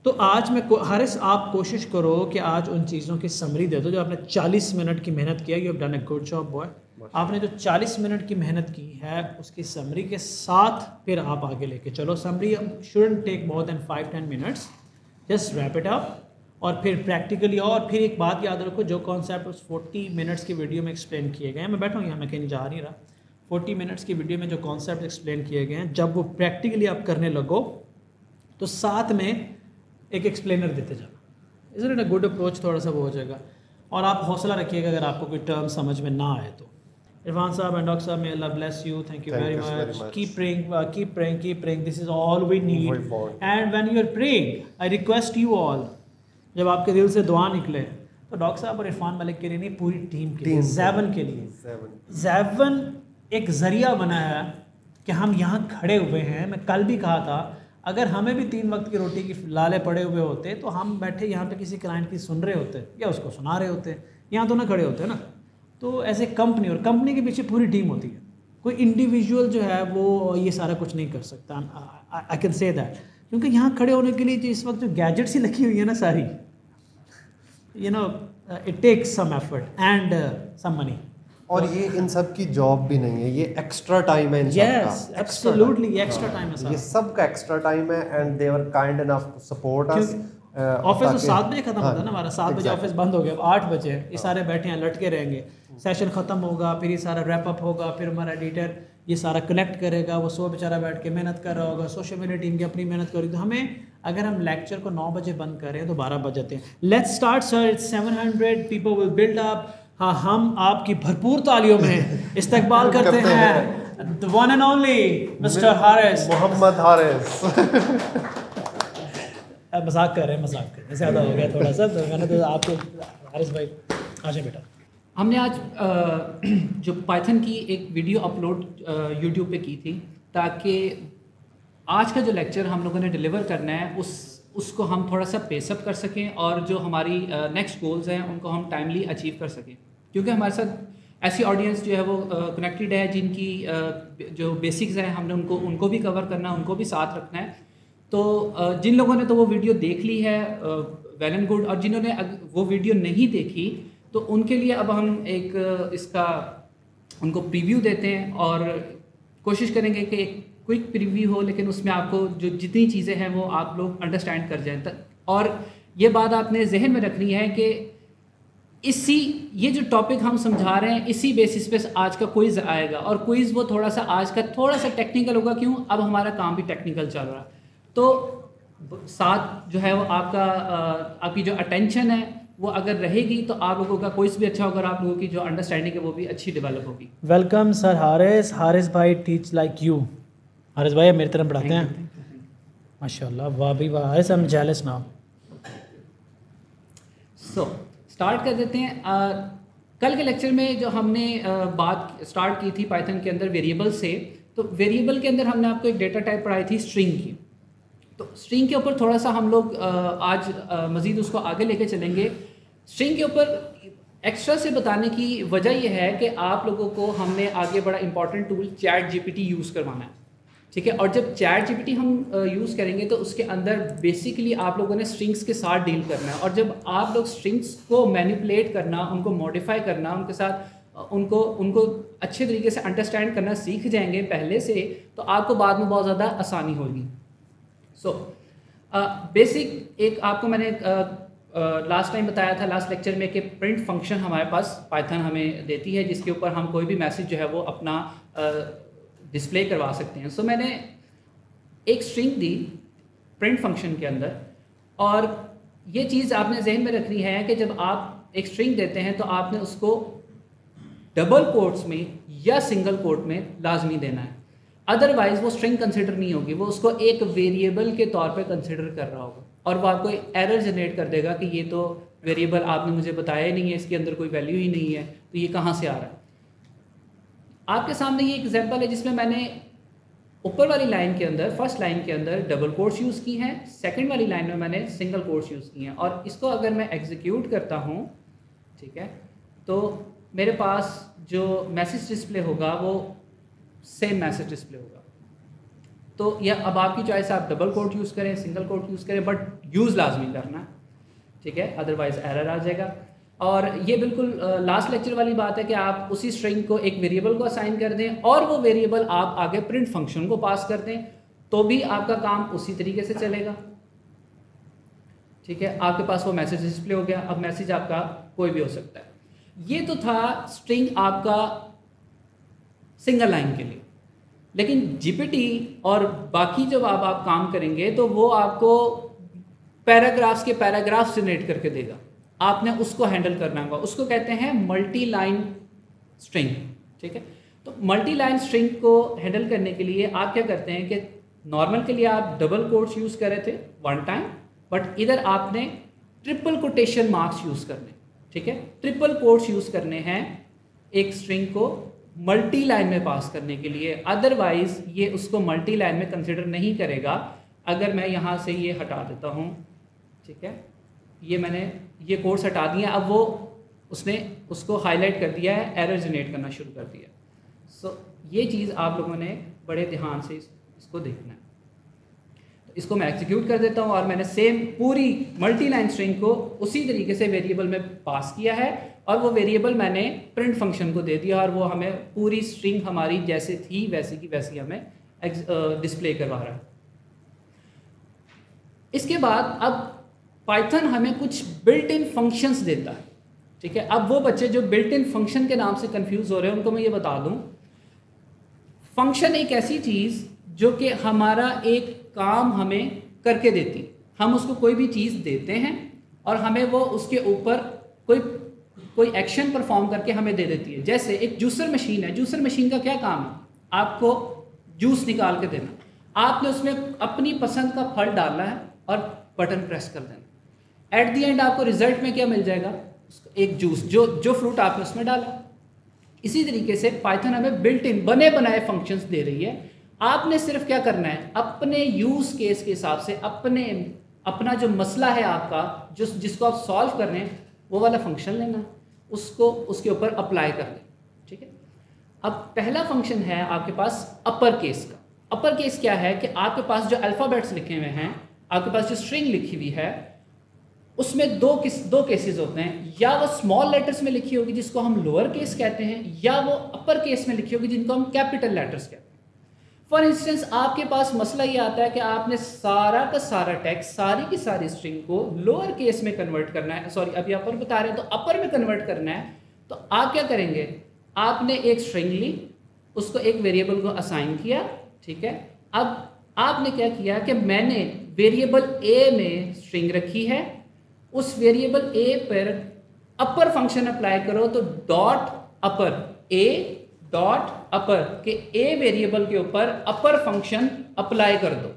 तो आज मैं हारिस, आप कोशिश करो कि आज उन चीज़ों की समरी दे दो जो आपने 40 मिनट की मेहनत किया। You have done a good job boy. आपने जो 40 मिनट की मेहनत की है उसकी समरी के साथ फिर आप आगे लेके चलो। Summary shouldn't take more than 5-10 minutes, just wrap it up. और फिर प्रैक्टिकली, और फिर एक बात याद रखो, जो कॉन्सेप्ट उस 40 मिनट्स की वीडियो में एक्सप्लेन किए गए हैं, मैं बैठा हूँ यहाँ, मैं कहीं जा नहीं रहा, 40 मिनट्स की वीडियो में जो कॉन्सेप्ट एक्सप्लेन किए गए हैं, जब वो प्रैक्टिकली आप करने लगो तो साथ में एक एक्सप्लेनर देते जाना। Is it a good approach? थोड़ा सा वो हो जाएगा। और आप हौसला रखिएगा अगर आपको कोई टर्म समझ में ना आए तो। इरफान साहब एंड डॉक्टर साहब, may Allah bless you, thank you very much, keep praying, this is all we need. And when you are praying, I request you all, जब आपके दिल से दुआ निकले तो डॉक्टर साहब और इरफान मलिक के लिए नहीं, पूरी टीम के लिए, ज़ैवन के लिए। ज़ैवन एक ज़रिया बना है कि हम यहाँ खड़े हुए हैं। मैं कल भी कहा था, अगर हमें भी 3 वक्त की रोटी की लाले पड़े हुए होते तो हम बैठे यहाँ पे किसी क्लाइंट की सुन रहे होते या उसको सुना रहे होते, यहाँ तो ना खड़े होते ना। तो ऐसे कंपनी, और कंपनी के पीछे पूरी टीम होती है, कोई इंडिविजुअल जो है वो ये सारा कुछ नहीं कर सकता। आई कैन से दैट, क्योंकि यहाँ खड़े होने के लिए जो इस वक्त जो गैजेट्स ही लगी हुई है ना सारी, you know, it takes some effort and some money. और ये इन सब की जॉब भी नहीं है, ये एक्स्ट्रा टाइम है इन सब का। एब्सोल्युटली एक्स्ट्रा टाइम है, ये सब का एक्स्ट्रा टाइम है। And they were kind enough to support us. Office तो 7 बजे खत्म होता है ना हमारा, 7 बजे ऑफिस बंद हो गया, अब 8 बजे ये सारे बैठे हैं, लटके रहेंगे। सेशन ख़त्म होगा, फिर ये सारा रैप अप होगा, फिर हमारा एडिटर ये सारा कलेक्ट करेगा, वो 100 बेचारा बैठ के मेहनत कर रहा होगा, सोशल मीडिया टीम की अपनी मेहनत करेगी। तो हमें, अगर हम लेक्चर को 9 बजे बंद करें तो 12 बज जाते हैं। Let's start sir, it's 700 people will build up. हाँ, हम आपकी भरपूर तालियों में इस्तकबाल करते हैं the one and only mister Haris, Mohammad Haris. मजाक कर रहे हैं, ज़्यादा हो गया थोड़ा सा, तो मैंने तो आपको, हारिस भाई आजा बेटा। हमने आज जो पाइथन की एक वीडियो अपलोड यूट्यूब पे की थी, ताकि आज का जो लेक्चर हम लोगों ने डिलीवर करना है उसको हम थोड़ा सा पेसअप कर सकें, और जो हमारी नेक्स्ट गोल्स हैं उनको हम टाइमली अचीव कर सकें। क्योंकि हमारे साथ ऐसी ऑडियंस जो है वो कनेक्टेड है, जिनकी जो बेसिक्स हैं हमने उनको भी कवर करना है, उनको भी साथ रखना है। तो जिन लोगों ने तो वो वीडियो देख ली है, वेल एंड गुड, और जिन्होंने वो वीडियो नहीं देखी तो उनके लिए अब हम एक इसका उनको प्रीव्यू देते हैं, और कोशिश करेंगे कि एक क्विक प्रीव्यू हो, लेकिन उसमें आपको जो जितनी चीज़ें हैं वो आप लोग अंडरस्टैंड कर जाएं। और ये बात आपने जहन में रखनी है कि ये जो टॉपिक हम समझा रहे हैं, इसी बेसिस पे आज का क्विज़ आएगा, और क्विज़ वो आज का थोड़ा सा टेक्निकल होगा। क्यों? अब हमारा काम भी टेक्निकल चल रहा है, तो साथ जो है वो आपकी जो अटेंशन है वो अगर रहेगी तो आप लोगों का क्विज़ भी अच्छा होगा, और आप लोगों की जो अंडरस्टैंडिंग है वो भी अच्छी डेवलप होगी। वेलकम सर हारिस भाई, टीच लाइक यू। हारिस भाई मेरी तरफ पढ़ाते हैं, माशाल्लाह, वाह भी वाह। Haris, I am jealous now. So start कर देते हैं। कल के लेक्चर में जो हमने बात स्टार्ट की थी पाइथन के अंदर वेरिएबल से, तो वेरिएबल के अंदर हमने आपको एक डेटा टाइप पढ़ाई थी स्ट्रिंग की। तो स्ट्रिंग के ऊपर थोड़ा सा हम लोग आज मज़ीद उसको आगे लेके चलेंगे। स्ट्रिंग के ऊपर एक्स्ट्रा से बताने की वजह यह है कि आप लोगों को हमने आगे बड़ा important tool chat GPT use करवाना है, ठीक है। और जब चैट जीपीटी हम यूज़ करेंगे तो उसके अंदर बेसिकली आप लोगों ने स्ट्रिंग्स के साथ डील करना है, और जब आप लोग स्ट्रिंग्स को मैनिपुलेट करना, उनको मॉडिफाई करना, उनके साथ उनको अच्छे तरीके से अंडरस्टैंड करना सीख जाएंगे पहले से, तो आपको बाद में बहुत ज़्यादा आसानी होगी। सो बेसिक एक आपको मैंने लास्ट टाइम बताया था लास्ट लेक्चर में कि प्रिंट फंक्शन हमारे पास पाइथन हमें देती है, जिसके ऊपर हम कोई भी मैसेज जो है वो अपना डिस्प्ले करवा सकते हैं। सो मैंने एक स्ट्रिंग दी प्रिंट फंक्शन के अंदर, और ये चीज़ आपने जहन में रखनी है कि जब आप एक स्ट्रिंग देते हैं तो आपने उसको डबल कोट्स में या सिंगल कोट में लाजमी देना है, अदरवाइज वो स्ट्रिंग कंसिडर नहीं होगी, वो उसको एक वेरिएबल के तौर पे कंसिडर कर रहा होगा, और वो आपको एरर जनरेट कर देगा कि ये तो वेरिएबल आपने मुझे बताया ही नहीं है, इसके अंदर कोई वैल्यू ही नहीं है, तो ये कहाँ से आ रहा है। आपके सामने ये एग्जांपल है जिसमें मैंने ऊपर वाली लाइन के अंदर, फर्स्ट लाइन के अंदर डबल कोट्स यूज़ की हैं, सेकंड वाली लाइन में मैंने सिंगल कोट्स यूज़ की हैं, और इसको अगर मैं एग्जीक्यूट करता हूँ, ठीक है, तो मेरे पास जो मैसेज डिस्प्ले होगा वो सेम मैसेज डिस्प्ले होगा। तो यह अब आपकी चॉइस, आप डबल कोट यूज़ करें, सिंगल कोट यूज़ करें, बट यूज़ लाजमी करना, ठीक है, अदरवाइज एरर आ जाएगा। और ये बिल्कुल लास्ट लेक्चर वाली बात है कि आप उसी स्ट्रिंग को एक वेरिएबल को असाइन कर दें और वो वेरिएबल आप आगे प्रिंट फंक्शन को पास कर दें, तो भी आपका काम उसी तरीके से चलेगा, ठीक है। आपके पास वो मैसेज डिस्प्ले हो गया। अब मैसेज आपका कोई भी हो सकता है। ये तो था स्ट्रिंग आपका सिंगल लाइन के लिए। लेकिन जीपीटी और बाकी जब आप काम करेंगे तो वो आपको पैराग्राफ्स के पैराग्राफ्स जनरेट करके देगा, आपने उसको हैंडल करना होगा। उसको कहते हैं मल्टी लाइन स्ट्रिंग, ठीक है। तो मल्टी लाइन स्ट्रिंग को हैंडल करने के लिए आप क्या करते हैं कि नॉर्मल के लिए आप डबल कोट्स यूज़ कर रहे थे वन टाइम, बट इधर आपने ट्रिपल कोटेशन मार्क्स यूज़ करने, ठीक है। ट्रिपल कोट्स यूज़ करने हैं एक स्ट्रिंग को मल्टी लाइन में पास करने के लिए, अदरवाइज ये उसको मल्टी लाइन में कंसिडर नहीं करेगा। अगर मैं यहाँ से ये हटा देता हूँ, ठीक है, ये मैंने ये कोट्स हटा दिया, अब वो उसने उसको हाईलाइट कर दिया है, एरर जनरेट करना शुरू कर दिया। सो ये चीज़ आप लोगों ने बड़े ध्यान से इसको देखना है। तो इसको मैं एग्जीक्यूट कर देता हूँ और मैंने सेम पूरी मल्टी लाइन स्ट्रिंग को उसी तरीके से वेरिएबल में पास किया है और वो वेरिएबल मैंने प्रिंट फंक्शन को दे दिया और वो हमें पूरी स्ट्रिंग हमारी जैसे थी वैसी की वैसी हमें डिस्प्ले करवा रहा है। इसके बाद अब पाइथन हमें कुछ बिल्ट इन फंक्शंस देता है, ठीक है। अब वो बच्चे जो बिल्ट इन फंक्शन के नाम से कंफ्यूज हो रहे हैं उनको मैं ये बता दूं, फंक्शन एक ऐसी चीज़ जो कि हमारा एक काम हमें करके देती। हम उसको कोई भी चीज़ देते हैं और हमें वो उसके ऊपर कोई एक्शन परफॉर्म करके हमें दे देती है। जैसे एक जूसर मशीन है, जूसर मशीन का क्या काम है? आपको जूस निकाल के देना। आपने उसमें अपनी पसंद का फल डालना है और बटन प्रेस कर देना। एट दी एंड आपको रिजल्ट में क्या मिल जाएगा? एक जूस, जो फ्रूट आपने उसमें डाला। इसी तरीके से पाइथन हमें बिल्ट इन बने बनाए फंक्शंस दे रही है। आपने सिर्फ क्या करना है, अपने यूज केस के हिसाब से अपना जो मसला है आपका, जिसको आप सॉल्व कर रहे हैं, वो वाला फंक्शन लेना, उसको उसके ऊपर अप्लाई कर दें, ठीक है। अब पहला फंक्शन है आपके पास अपर केस का। अपर केस क्या है कि आपके पास जो अल्फ़ाबेट्स लिखे हुए हैं, आपके पास जो स्ट्रिंग लिखी हुई है, उसमें दो केसेस होते हैं। या वो स्मॉल लेटर्स में लिखी होगी जिसको हम लोअर केस कहते हैं, या वो अपर केस में लिखी होगी जिनको हम कैपिटल लेटर्स कहते हैं। फॉर इंस्टेंस आपके पास मसला ये आता है कि आपने सारा का सारा टेक्स्ट, सारी की सारी स्ट्रिंग को लोअर केस में कन्वर्ट करना है, सॉरी अभी अपर बता रहे हैं तो अपर में कन्वर्ट करना है। तो आप क्या करेंगे, आपने एक स्ट्रिंग ली, उसको एक वेरिएबल को असाइन किया, ठीक है। अब आपने क्या किया कि मैंने वेरिएबल ए में स्ट्रिंग रखी है, उस वेरिएबल ए पर अपर फंक्शन अप्लाई करो, तो डॉट अपर ए डॉट अपर के ए वेरिएबल के ऊपर अपर फंक्शन अप्लाई कर दो।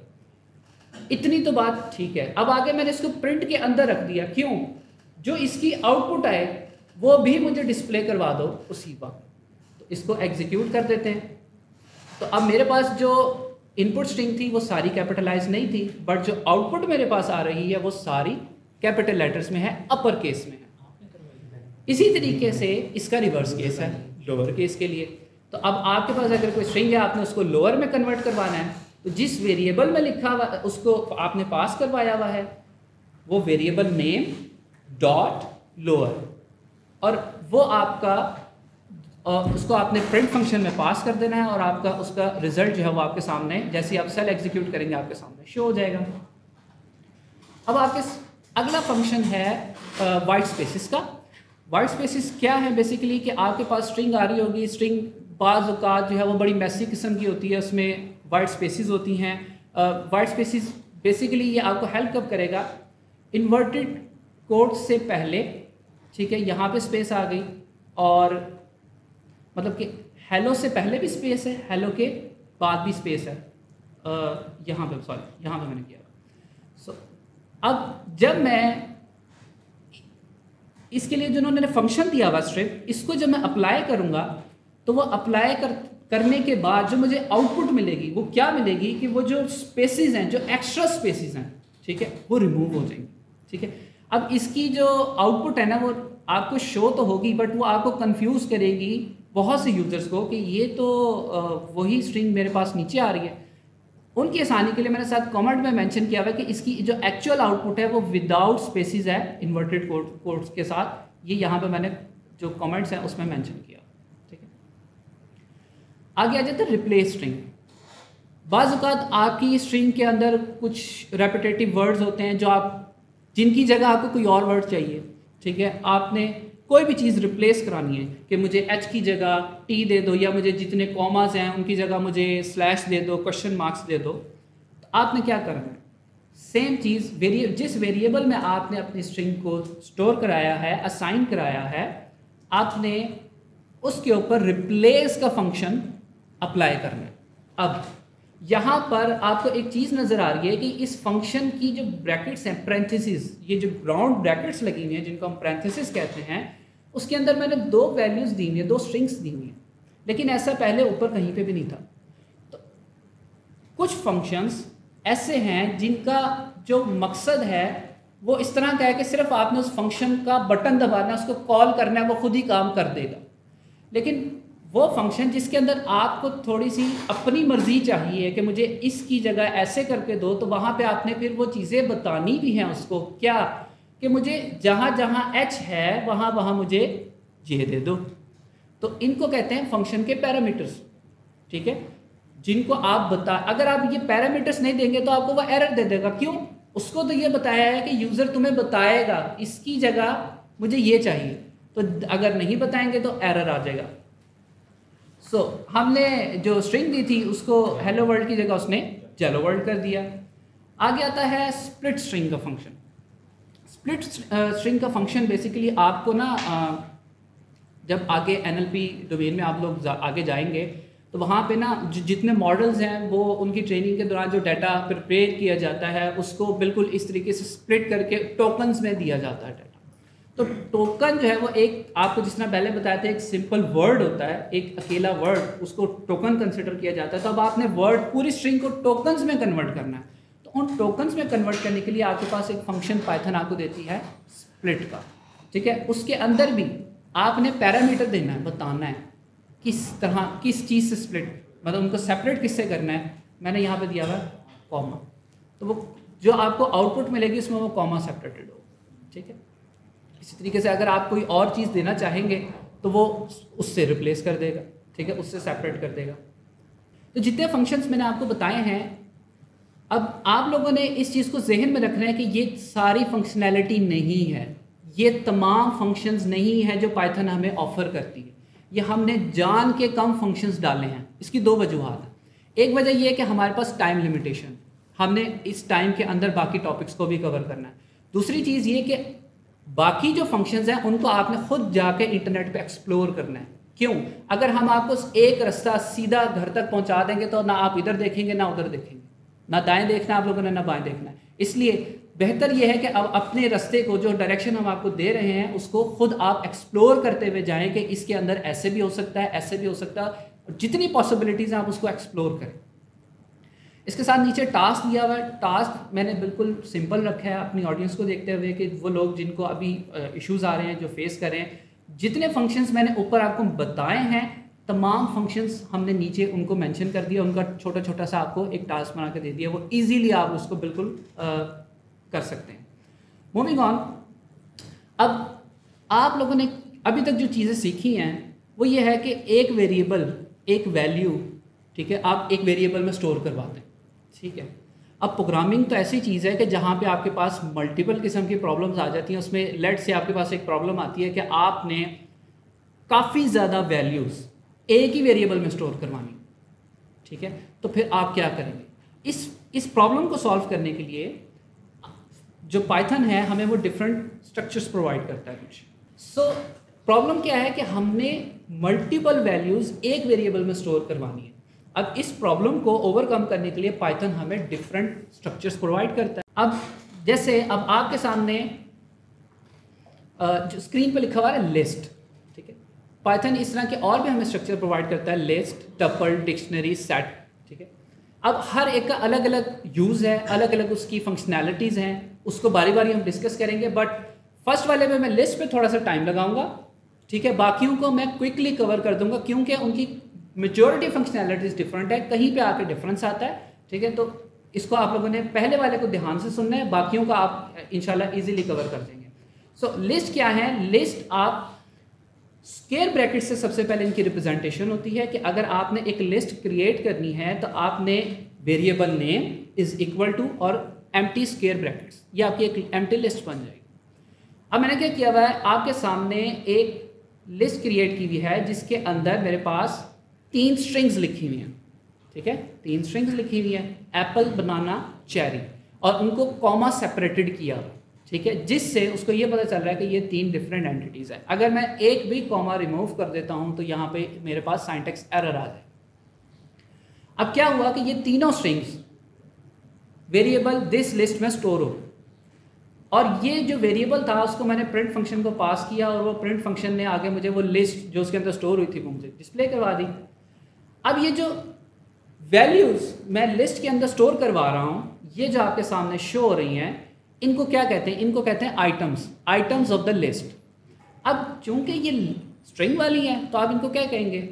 इतनी तो बात ठीक है। अब आगे मैंने इसको प्रिंट के अंदर रख दिया, क्यों? जो इसकी आउटपुट आए वो भी मुझे डिस्प्ले करवा दो उसी वक्त। तो इसको एग्जीक्यूट कर देते हैं। तो अब मेरे पास जो इनपुट स्ट्रिंग थी वो सारी कैपिटलाइज नहीं थी, बट जो आउटपुट मेरे पास आ रही है वो सारी कैपिटल लेटर्स में है, अपर केस में है। इसी तरीके से इसका रिवर्स केस है लोअर केस के लिए। तो अब आपके पास अगर कोई स्ट्रिंग है, आपने उसको लोअर में कन्वर्ट करवाना है, तो जिस वेरिएबल में लिखा हुआ उसको आपने पास करवाया हुआ है वो वेरिएबल नेम डॉट लोअर, और वो आपका उसको आपने प्रिंट फंक्शन में पास कर देना है और आपका उसका रिजल्ट जो है वो आपके सामने, जैसे आप सेल एग्जीक्यूट करेंगे आपके सामने शो हो जाएगा। अब आपके अगला फंक्शन है वाइट स्पेसिस का। वाइट स्पेसिस क्या है? बेसिकली कि आपके पास स्ट्रिंग आ रही होगी, स्ट्रिंग बाज़ औक़ात जो है वो बड़ी मैसी किस्म की होती है, उसमें वाइट स्पेसिस होती हैं। वाइट स्पेसिस बेसिकली ये आपको हेल्प कब करेगा? इन्वर्टेड कोट्स से पहले, ठीक है, यहाँ पे स्पेस आ गई, और मतलब कि हेलो से पहले भी स्पेस है, हेलो के बाद भी स्पेस है, यहाँ पे सॉरी यहाँ पे मैंने किया। सो अब जब मैं इसके लिए जो उन्होंने फंक्शन दिया हुआ स्ट्रिप, इसको जब मैं अप्लाई करूँगा तो वो अप्लाई करने के बाद जो मुझे आउटपुट मिलेगी वो क्या मिलेगी कि वो जो स्पेसिस हैं, जो एक्स्ट्रा स्पेसिस हैं, ठीक है, वो रिमूव हो जाएंगी, ठीक है। अब इसकी जो आउटपुट है ना वो आपको शो तो होगी, बट वो आपको कंफ्यूज करेगी बहुत से यूजर्स को कि ये तो वही स्ट्रिंग मेरे पास नीचे आ रही है। उनकी आसानी के लिए मैंने साथ कमेंट में मेंशन किया हुआ है कि इसकी जो एक्चुअल आउटपुट है वो विदाउट स्पेसिस है, इन्वर्टेड कोट्स के साथ। ये यहाँ पे मैंने जो कमेंट्स हैं उसमें मेंशन किया, ठीक है। आगे आ जाते हैं रिप्लेस स्ट्रिंग। बाज़ औक़ात आपकी स्ट्रिंग के अंदर कुछ रेपिटेटिव वर्ड्स होते हैं जो आप जिनकी जगह आपको कोई और वर्ड चाहिए, ठीक है। आपने कोई भी चीज़ रिप्लेस करानी है कि मुझे एच की जगह टी दे दो, या मुझे जितने कॉमास हैं उनकी जगह मुझे स्लैश दे दो, क्वेश्चन मार्क्स दे दो, तो आपने क्या करना है, सेम चीज़ जिस वेरिएबल में आपने अपनी स्ट्रिंग को स्टोर कराया है, असाइन कराया है, आपने उसके ऊपर रिप्लेस का फंक्शन अप्लाई करना है। अब यहाँ पर आपको एक चीज़ नज़र आ रही है कि इस फंक्शन की जो ब्रैकेट्स हैं, पैरेंथेसिस, ये जो राउंड ब्रैकेट्स लगी हुई हैं जिनको हम पैरेंथेसिस कहते हैं, उसके अंदर मैंने 2 वैल्यूज़ दी हुई हैं, 2 स्ट्रिंग्स दी हुई हैं, लेकिन ऐसा पहले ऊपर कहीं पे भी नहीं था। तो कुछ फंक्शंस ऐसे हैं जिनका जो मकसद है वो इस तरह का है कि सिर्फ आपने उस फंक्शन का बटन दबाना है, उसको कॉल करना है, वो खुद ही काम कर देगा। लेकिन वो फंक्शन जिसके अंदर आपको थोड़ी सी अपनी मर्जी चाहिए कि मुझे इसकी जगह ऐसे करके दो, तो वहाँ पे आपने फिर वो चीज़ें बतानी भी हैं उसको, क्या कि मुझे जहाँ जहाँ एच है वहाँ वहाँ मुझे जे दे दो। तो इनको कहते हैं फंक्शन के पैरामीटर्स, ठीक है, जिनको आप अगर आप ये पैरामीटर्स नहीं देंगे तो आपको वो एरर दे देगा। क्यों? उसको तो ये बताया है कि यूज़र तुम्हें बताएगा इसकी जगह मुझे ये चाहिए, तो अगर नहीं बताएंगे तो एरर आ जाएगा। हमने जो स्ट्रिंग दी थी उसको हेलो वर्ल्ड की जगह उसने चलो वर्ल्ड कर दिया। आगे आता है स्प्लिट स्ट्रिंग का फंक्शन। स्प्लिट स्ट्रिंग का फंक्शन बेसिकली आपको ना जब आगे NLP डोमेन में आप लोग आगे जाएंगे तो वहाँ पे ना जितने मॉडल्स हैं वो उनकी ट्रेनिंग के दौरान जो डाटा प्रिपेयर किया जाता है उसको बिल्कुल इस तरीके से स्प्लिट करके टोकन्स में दिया जाता है डाटा। तो टोकन जो है वो एक आपको जिस तरह पहले बताया था एक सिंपल वर्ड होता है, एक अकेला वर्ड, उसको टोकन कंसिडर किया जाता है। तो अब आपने वर्ड पूरी स्ट्रिंग को टोकन्स में कन्वर्ट करना है। तो उन टोकन्स में कन्वर्ट करने के लिए आपके पास एक फंक्शन पाइथन आपको देती है स्प्लिट का, ठीक है। उसके अंदर भी आपने पैरामीटर देना है, बताना है किस तरह किस चीज़ से स्प्लिट, मतलब उनको सेपरेट किससे करना है। मैंने यहाँ पे दिया हुआ कॉमा, तो वो जो आपको आउटपुट मिलेगी उसमें वो कॉमा सेपरेटेड हो, ठीक है। इसी तरीके से अगर आप कोई और चीज़ देना चाहेंगे तो वो उससे रिप्लेस कर देगा, ठीक है, उससे सेपरेट कर देगा। तो जितने फंक्शंस मैंने आपको बताए हैं, अब आप लोगों ने इस चीज़ को जहन में रखना है कि ये सारी फंक्शनैलिटी नहीं है, ये तमाम फंक्शंस नहीं है जो पाइथन हमें ऑफ़र करती है। ये हमने जान के कम फंक्शंस डाले हैं। इसकी 2 वजूहात हैं। एक वजह ये है कि हमारे पास टाइम लिमिटेशन, हमने इस टाइम के अंदर बाकी टॉपिक्स को भी कवर करना है। दूसरी चीज़ ये कि बाकी जो फंक्शंस हैं उनको आपने खुद जाके इंटरनेट पे एक्सप्लोर करना है। क्यों? अगर हम आपको एक रास्ता सीधा घर तक पहुंचा देंगे तो ना आप इधर देखेंगे ना उधर देखेंगे, ना दाएं देखना आप लोगों ने ना बाएं देखना है। इसलिए बेहतर यह है कि अब अपने रास्ते को, जो डायरेक्शन हम आपको दे रहे हैं, उसको खुद आप एक्सप्लोर करते हुए जाएं कि इसके अंदर ऐसे भी हो सकता है, ऐसे भी हो सकता है, और जितनी पॉसिबिलिटीज़ हैं आप उसको एक्सप्लोर करें। इसके साथ नीचे टास्क दिया हुआ है। टास्क मैंने बिल्कुल सिंपल रखा है अपनी ऑडियंस को देखते हुए कि वो लोग जिनको अभी इश्यूज़ आ रहे हैं, जो फेस कर रहे हैं, जितने फंक्शंस मैंने ऊपर आपको बताए हैं, तमाम फंक्शंस हमने नीचे उनको मेंशन कर दिया, उनका छोटा छोटा सा आपको एक टास्क बना के दे दिया, वो इजीली आप उसको बिल्कुल कर सकते हैं। मूविंग ऑन, अब आप लोगों ने अभी तक जो चीज़ें सीखी हैं वो ये है कि एक वेरिएबल, एक वैल्यू, ठीक है, आप एक वेरिएबल में स्टोर करवाते हैं, ठीक है। अब प्रोग्रामिंग तो ऐसी चीज़ है कि जहाँ पे आपके पास मल्टीपल किस्म की प्रॉब्लम्स आ जाती हैं। उसमें लेट से आपके पास एक प्रॉब्लम आती है कि आपने काफ़ी ज़्यादा वैल्यूज़ एक ही वेरिएबल में स्टोर करवानी, ठीक है। तो फिर आप क्या करेंगे? इस प्रॉब्लम को सॉल्व करने के लिए जो पाइथन है हमें वो डिफरेंट स्ट्रक्चर्स प्रोवाइड करता है कुछ। सो प्रॉब्लम क्या है कि हमने मल्टीपल वैल्यूज़ एक वेरिएबल में स्टोर करवानी है। अब इस प्रॉब्लम को ओवरकम करने के लिए पाइथन हमें डिफरेंट स्ट्रक्चर्स प्रोवाइड करता है। अब जैसे अब आपके सामने जो स्क्रीन पर लिखा हुआ है लिस्ट, ठीक है। पाइथन इस तरह के और भी हमें स्ट्रक्चर प्रोवाइड करता है, लिस्ट, टपल, डिक्शनरी, सेट, ठीक है। अब हर एक का अलग अलग यूज़ है, अलग अलग उसकी फंक्शनैलिटीज़ हैं, उसको बारी बारी हम डिस्कस करेंगे। बट फर्स्ट वाले में मैं लिस्ट पे थोड़ा सा टाइम लगाऊंगा, ठीक है। बाकियों को मैं क्विकली कवर कर दूंगा क्योंकि उनकी मेजॉरिटी फंक्शनैलिटीज़ डिफरेंट है, कहीं पे आके डिफरेंस आता है, ठीक है। तो इसको आप लोगों ने पहले वाले को ध्यान से सुनना है, बाकियों का आप इंशाल्लाह इजीली कवर कर देंगे। सो लिस्ट क्या है? लिस्ट आप स्क्वायर ब्रैकेट से सबसे पहले इनकी रिप्रेजेंटेशन होती है कि अगर आपने एक लिस्ट क्रिएट करनी है तो आपने variable name is equal to और एम्प्टी स्क्वायर ब्रैकेट्स, ये आपकी एक एम्प्टी लिस्ट बन जाएगी। अब मैंने क्या किया हुआ है, आपके सामने एक लिस्ट क्रिएट की हुई है जिसके अंदर मेरे पास 3 स्ट्रिंग्स लिखी हुई हैं, ठीक है, 3 स्ट्रिंग्स लिखी हुई हैं, एप्पल, बनाना, चेरी, और उनको कॉमा सेपरेटेड किया, ठीक है, जिससे उसको ये पता चल रहा है कि ये 3 डिफरेंट एंटिटीज़ हैं। अगर मैं एक भी कॉमा रिमूव कर देता हूँ तो यहाँ पे मेरे पास सिंटैक्स एरर आ जाए। अब क्या हुआ कि ये तीनों स्ट्रिंग्स वेरिएबल दिस लिस्ट में स्टोर हो, और ये जो वेरिएबल था उसको मैंने प्रिंट फंक्शन को पास किया और वो प्रिंट फंक्शन ने आगे मुझे वो लिस्ट जो उसके अंदर स्टोर हुई थी वो मुझे डिस्प्ले करवा दी। अब ये जो वैल्यूज़ मैं लिस्ट के अंदर स्टोर करवा रहा हूँ, ये जो आपके सामने शो हो रही हैं, इनको क्या कहते हैं? इनको कहते हैं items, items of the list. अब चूंकि ये स्ट्रिंग वाली हैं तो आप इनको क्या कहेंगे?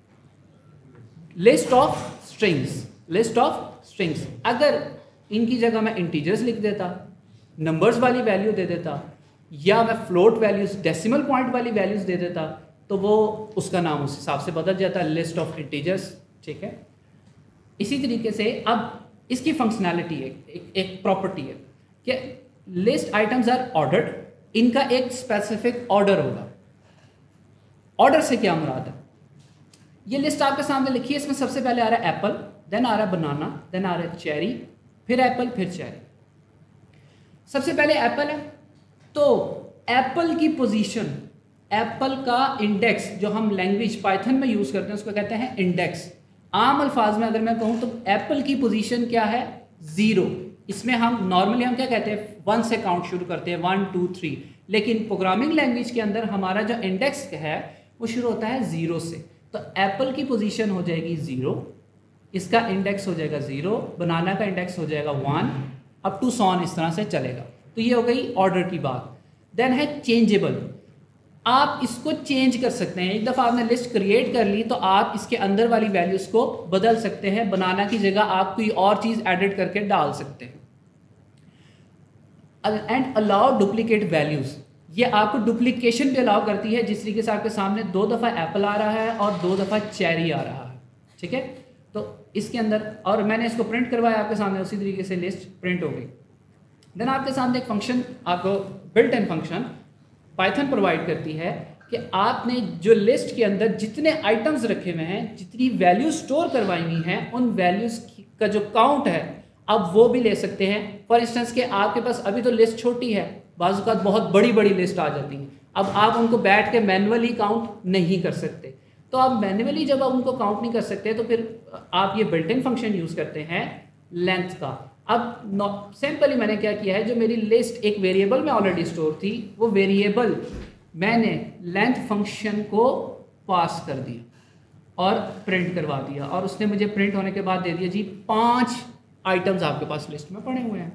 List of strings, list of strings. अगर इनकी जगह मैं इंटीजर्स लिख देता, नंबर्स वाली वैल्यू दे देता, या मैं फ्लोट वैल्यूज, डेसिमल पॉइंट वाली वैल्यूज दे देता, तो वो उसका नाम उस हिसाब से बदल जाता है, लिस्ट ऑफ इंटीजर्स, ठीक है। इसी तरीके से अब इसकी फंक्शनैलिटी है, एक प्रॉपर्टी है कि लिस्ट आइटम्स आर ऑर्डर्ड, इनका एक स्पेसिफिक ऑर्डर होगा। ऑर्डर से क्या मुराद है? ये लिस्ट आपके सामने लिखी है, इसमें सबसे पहले आ रहा है एप्पल, देन आ रहा है बनाना, देन आ रहा है चेरी, फिर एप्पल, फिर चेरी। सबसे पहले एप्पल है, तो एप्पल की पोजीशन, एप्पल का इंडेक्स जो हम लैंग्वेज पाइथन में यूज़ करते हैं उसको कहते हैं इंडेक्स। आम अल्फाज में अगर मैं कहूँ तो एप्पल की पोजीशन क्या है? 0। इसमें हम नॉर्मली हम क्या कहते हैं? 1 से काउंट शुरू करते हैं, 1 2 3, लेकिन प्रोग्रामिंग लैंग्वेज के अंदर हमारा जो इंडेक्स है वो शुरू होता है 0 से। तो एप्पल की पोजीशन हो जाएगी 0, इसका इंडेक्स हो जाएगा 0, बनाना का इंडेक्स हो जाएगा 1, अप टू सॉन, इस तरह से चलेगा। तो ये हो गई ऑर्डर की बात। देन है चेंजेबल, आप इसको चेंज कर सकते हैं। एक दफ़ा आपने लिस्ट क्रिएट कर ली तो आप इसके अंदर वाली वैल्यूज़ को बदल सकते हैं, बनाना की जगह आप कोई और चीज़ एडिट करके डाल सकते हैं। एंड अलाउ डुप्लीकेट वैल्यूज़, ये आपको डुप्लीकेशन भी अलाउ करती है, जिस तरीके से आपके सामने 2 दफ़ा एप्पल आ रहा है और 2 दफ़ा चेरी आ रहा है, ठीक है। तो इसके अंदर, और मैंने इसको प्रिंट करवाया आपके सामने, उसी तरीके से लिस्ट प्रिंट हो गई। देन आपके सामने एक फंक्शन, आपको built in function Python provide करती है कि आपने जो लिस्ट के अंदर जितने आइटम्स रखे हुए हैं, जितनी वैल्यूज स्टोर करवाई हुई हैं, उन वैल्यूज का जो काउंट है अब वो भी ले सकते हैं। फॉर इंस्टेंस के आपके पास अभी तो लिस्ट छोटी है, बाज़ औक़ात बहुत बड़ी बड़ी लिस्ट आ जाती हैं, अब आप उनको बैठ के मैनुअली काउंट नहीं कर सकते। तो आप मैनुअली जब आप उनको काउंट नहीं कर सकते तो फिर आप ये बिल्ट इन फंक्शन यूज़ करते हैं लेंथ का। अब सिंपली मैंने क्या किया है, जो मेरी लिस्ट एक वेरिएबल में ऑलरेडी स्टोर थी, वो वेरिएबल मैंने लेंथ फंक्शन को पास कर दिया और प्रिंट करवा दिया, और उसने मुझे प्रिंट होने के बाद दे दिया जी 5 आइटम्स आपके पास लिस्ट में पड़े हुए हैं।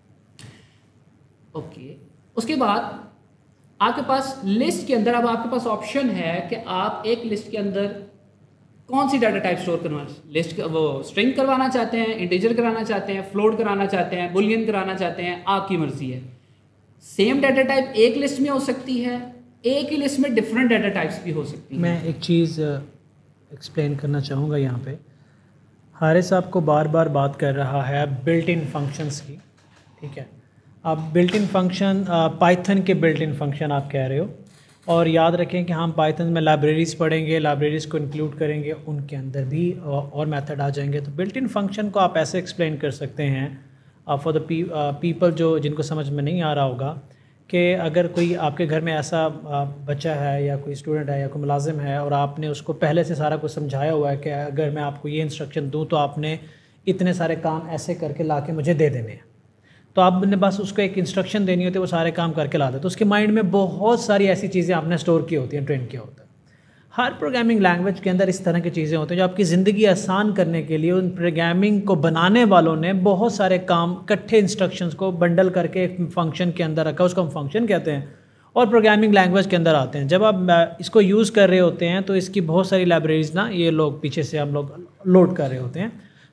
ओके, उसके बाद आपके पास लिस्ट के अंदर अब आपके पास ऑप्शन है कि आप एक लिस्ट के अंदर कौन सी डाटा टाइप स्टोर करवाना, लिस्ट वो स्ट्रिंग करवाना चाहते हैं, इंटीजर कराना चाहते हैं, फ्लोट कराना चाहते हैं, बुलियन कराना चाहते हैं, आपकी मर्जी है। सेम डाटा टाइप एक लिस्ट में हो सकती है, एक ही लिस्ट में डिफरेंट डाटा टाइप्स भी हो सकती हैं। मैं एक चीज़ एक्सप्लेन करना चाहूँगा यहाँ पे। हारिस आपको बार बार बात कर रहा है बिल्ट इन फंक्शंस की, ठीक है। आप बिल्ट इन फंक्शन, पाइथन के बिल्ट इन फंक्शन आप कह रहे हो, और याद रखें कि हम पाइथन में लाइब्रेरीज़ पढ़ेंगे, लाइब्रेरीज़ को इंक्लूड करेंगे, उनके अंदर भी और मेथड आ जाएंगे। तो बिल्ट इन फंक्शन को आप ऐसे एक्सप्लेन कर सकते हैं फॉर द पीपल जो जिनको समझ में नहीं आ रहा होगा, कि अगर कोई आपके घर में ऐसा बच्चा है या कोई स्टूडेंट है या कोई मुलाजिम है और आपने उसको पहले से सारा कुछ समझाया हुआ है कि अगर मैं आपको ये इंस्ट्रक्शन दूँ तो आपने इतने सारे काम ऐसे करके ला के मुझे दे देने हैं, तो आपने बस उसको एक इंस्ट्रक्शन देनी होती है, वो सारे काम करके ला दे। तो उसके माइंड में बहुत सारी ऐसी चीज़ें आपने स्टोर की होती हैं, ट्रेन किया होता है। हर प्रोग्रामिंग लैंग्वेज के अंदर इस तरह की चीज़ें होती हैं जो आपकी ज़िंदगी आसान करने के लिए उन प्रोग्रामिंग को बनाने वालों ने बहुत सारे काम इकट्ठे इंस्ट्रक्शंस को बंडल करके एक फंक्शन के अंदर रखा, उसको हम फंक्शन कहते हैं, और प्रोग्रामिंग लैंग्वेज के अंदर आते हैं। जब आप इसको यूज़ कर रहे होते हैं तो इसकी बहुत सारी लाइब्रेरीज़ ना ये लोग पीछे से हम लोग लोड कर रहे होते हैं।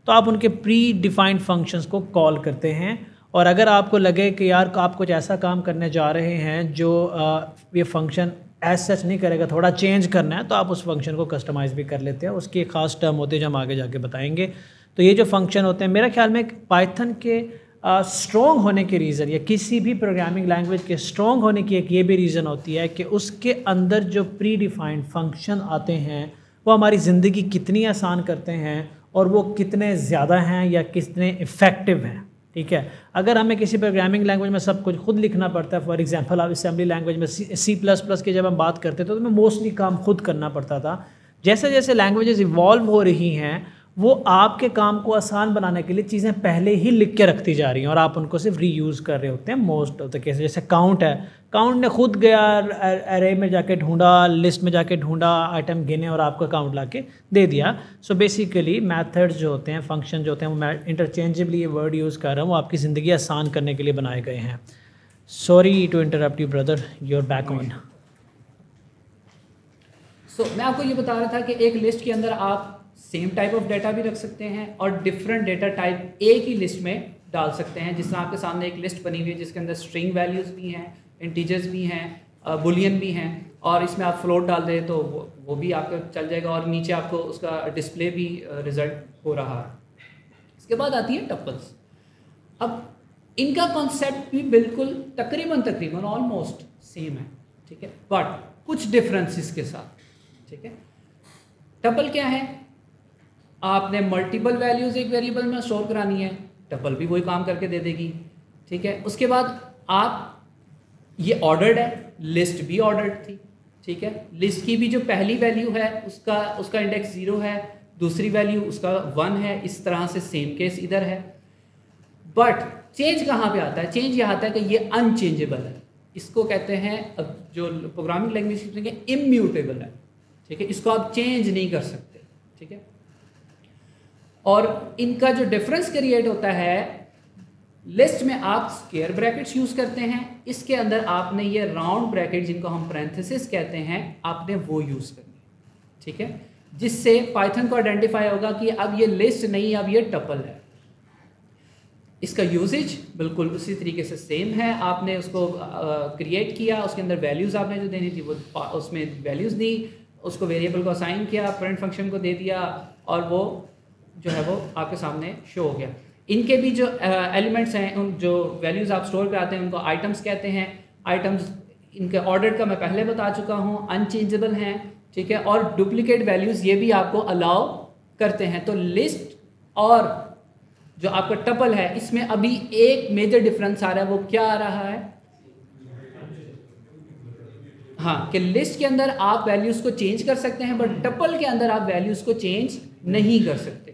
तो आप उनके प्री डिफाइंड फंक्शंस को कॉल करते हैं। और अगर आपको लगे कि यार आप कुछ ऐसा काम करने जा रहे हैं जो ये फंक्शन एज सच नहीं करेगा, थोड़ा चेंज करना है, तो आप उस फंक्शन को कस्टमाइज़ भी कर लेते हैं। उसकी एक ख़ास टर्म होती है जो हम आगे जाके बताएंगे। तो ये जो फंक्शन होते हैं, मेरा ख्याल में पाइथन के स्ट्रॉन्ग होने के रीज़न या किसी भी प्रोग्रामिंग लैंग्वेज के स्ट्रॉन्ग होने की एक ये भी रीज़न होती है कि उसके अंदर जो प्री डिफाइंड फंक्शन आते हैं वो हमारी ज़िंदगी कितनी आसान करते हैं और वो कितने ज़्यादा हैं या कितने इफ़ेक्टिव हैं। ठीक है, अगर हमें किसी प्रोग्रामिंग लैंग्वेज में सब कुछ खुद लिखना पड़ता है, फॉर एग्जांपल आप असेंबली लैंग्वेज में C++ की जब हम बात करते थे तो हमें मोस्टली काम खुद करना पड़ता था। जैसे जैसे लैंग्वेजेस इवॉल्व हो रही हैं वो आपके काम को आसान बनाने के लिए चीज़ें पहले ही लिख के रखती जा रही हैं और आप उनको सिर्फ रीयूज़ कर रहे होते हैं मोस्ट ऑफ द केस। जैसे काउंट है, काउंट ने खुद गया अरे में जाके ढूंढा, लिस्ट में जाके ढूंढा, आइटम गिने और आपको काउंट ला के दे दिया। सो बेसिकली मेथड्स जो होते हैं, फंक्शन जो होते हैं, वो मैं इंटरचेंजेबली ये वर्ड यूज़ कर रहा हूँ, वो आपकी ज़िंदगी आसान करने के लिए बनाए गए हैं। Sorry to interrupt you brother, you are back on. So मैं आपको ये बता रहा था कि एक लिस्ट के अंदर आप सेम टाइप ऑफ डाटा भी रख सकते हैं और डिफरेंट डाटा टाइप एक ही लिस्ट में डाल सकते हैं। जिस तरह आपके सामने एक लिस्ट बनी हुई है जिसके अंदर स्ट्रिंग वैल्यूज़ भी हैं, इंटीजर्स भी हैं, बुलियन भी हैं, और इसमें आप फ्लोट डाल दें तो वो भी आपको चल जाएगा और नीचे आपको उसका डिस्प्ले भी रिजल्ट हो रहा है। इसके बाद आती है टपल्स। अब इनका कॉन्सेप्ट भी बिल्कुल तकरीबन ऑलमोस्ट सेम है, ठीक है, बट कुछ डिफरेंसेस के साथ। ठीक है, टपल क्या है? आपने मल्टीपल वैल्यूज़ एक वेरिएबल में स्टोर करानी है, टपल भी वही काम करके दे देगी। ठीक है, उसके बाद आप ये ऑर्डर्ड है, लिस्ट भी ऑर्डर्ड थी। ठीक है, लिस्ट की भी जो पहली वैल्यू है उसका इंडेक्स 0 है, दूसरी वैल्यू उसका 1 है। इस तरह से सेम केस इधर है। बट चेंज कहाँ पे आता है? चेंज यह आता है कि ये अनचेंजेबल है। इसको कहते हैं, अब जो प्रोग्रामिंग लैंग्वेज के इम्यूटेबल है। ठीक है, इसको आप चेंज नहीं कर सकते। ठीक है, और इनका जो डिफरेंस क्रिएट होता है, लिस्ट में आप स्क्वायर ब्रैकेट्स यूज़ करते हैं, इसके अंदर आपने ये राउंड ब्रैकेट जिनको हम पैरेंथेसिस कहते हैं, आपने वो यूज़ करनी है। ठीक है, जिससे पाइथन को आइडेंटिफाई होगा कि अब ये लिस्ट नहीं, अब ये टपल है। इसका यूजेज बिल्कुल उसी तरीके से सेम है। आपने उसको क्रिएट किया, उसके अंदर वैल्यूज़ आपने जो देनी थी वो उसमें वैल्यूज़ दी, उसको वेरिएबल को असाइन किया, प्रिंट फंक्शन को दे दिया और वो जो है वो आपके सामने शो हो गया। इनके भी जो एलिमेंट्स हैं, उन जो वैल्यूज़ आप स्टोर कराते हैं उनको आइटम्स कहते हैं। आइटम्स इनके ऑर्डर का मैं पहले बता चुका हूँ, अनचेंजेबल हैं। ठीक है, और डुप्लीकेट वैल्यूज़ ये भी आपको अलाउ करते हैं। तो लिस्ट और जो आपका टपल है, इसमें अभी एक मेजर डिफरेंस आ रहा है। वो क्या आ रहा है? हाँ, कि लिस्ट के अंदर आप वैल्यूज़ को चेंज कर सकते हैं, बट टपल के अंदर आप वैल्यूज़ को चेंज नहीं कर सकते।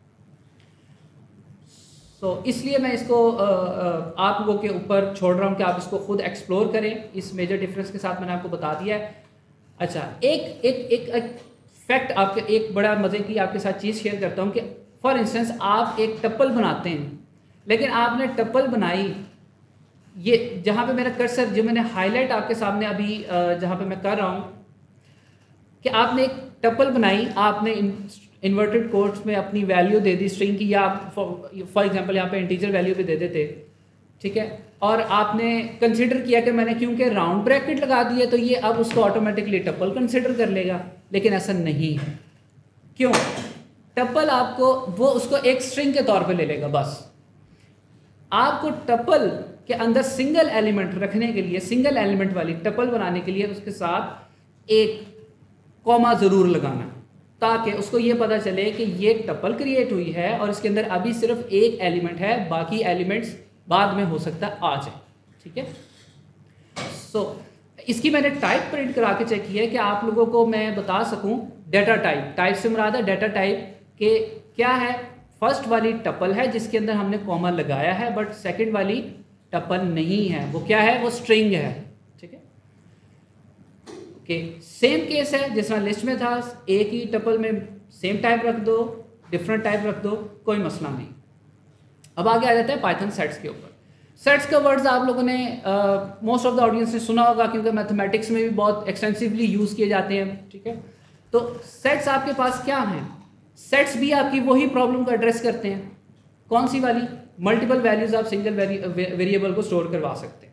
तो इसलिए मैं इसको आप लोगों के ऊपर छोड़ रहा हूँ कि आप इसको खुद एक्सप्लोर करें। इस मेजर डिफरेंस के साथ मैंने आपको बता दिया है। अच्छा, एक फैक्ट आपके, एक बड़ा मज़े की आपके साथ चीज़ शेयर करता हूँ कि फॉर इंस्टेंस आप एक टपल बनाते हैं, लेकिन आपने टपल बनाई, ये जहाँ पे मेरा कर्सर जो मैंने हाईलाइट आपके सामने अभी जहाँ पे मैं कर रहा हूँ कि आपने एक टपल बनाई, आपने इन्वर्टेड कोट्स में अपनी वैल्यू दे दी स्ट्रिंग की, या आप फॉर एग्जांपल यहाँ पे इंटीजर वैल्यू भी दे देते। ठीक है, और आपने कंसिडर किया कि मैंने क्योंकि राउंड ब्रैकेट लगा दिया तो ये अब उसको ऑटोमेटिकली टपल कंसिडर कर लेगा, लेकिन ऐसा नहीं है। क्यों? टपल आपको वो उसको एक स्ट्रिंग के तौर पे ले लेगा। बस आपको टपल के अंदर सिंगल एलिमेंट रखने के लिए, सिंगल एलिमेंट वाली टपल बनाने के लिए उसके साथ एक कॉमा ज़रूर लगाना, ताकि उसको ये पता चले कि ये टपल क्रिएट हुई है और इसके अंदर अभी सिर्फ एक एलिमेंट है, बाकी एलिमेंट्स बाद में हो सकता है आ जाए। ठीक है, सो इसकी मैंने टाइप प्रिंट करा के चेक किया है कि आप लोगों को मैं बता सकूं डाटा टाइप। टाइप से मुराद है डाटा टाइप के क्या है। फर्स्ट वाली टपल है जिसके अंदर हमने कॉमा लगाया है, बट सेकंड वाली टपल नहीं है। वो क्या है? वो स्ट्रिंग है। ठीक है, ओके, सेम केस है जिस तरह लिस्ट में था, एक ही टपल में सेम टाइप रख दो, डिफरेंट टाइप रख दो, कोई मसला नहीं। अब आगे आ जाता है पाइथन सेट्स के ऊपर। सेट्स का वर्ड्स आप लोगों ने मोस्ट ऑफ द ऑडियंस ने सुना होगा, क्योंकि मैथमेटिक्स में भी बहुत एक्सटेंसिवली यूज़ किए जाते हैं। ठीक है, तो सेट्स आपके पास क्या हैं? सेट्स भी आपकी वही प्रॉब्लम को एड्रेस करते हैं। कौन सी वाली? मल्टीपल वैल्यूज आप सिंगल वेरिएबल को स्टोर करवा सकते हैं।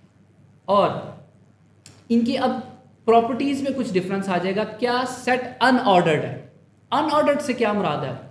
और इनकी अब प्रॉपर्टीज में कुछ डिफरेंस आ जाएगा। क्या सेट अनऑर्डर्ड है? अनऑर्डर्ड से क्या मुराद है?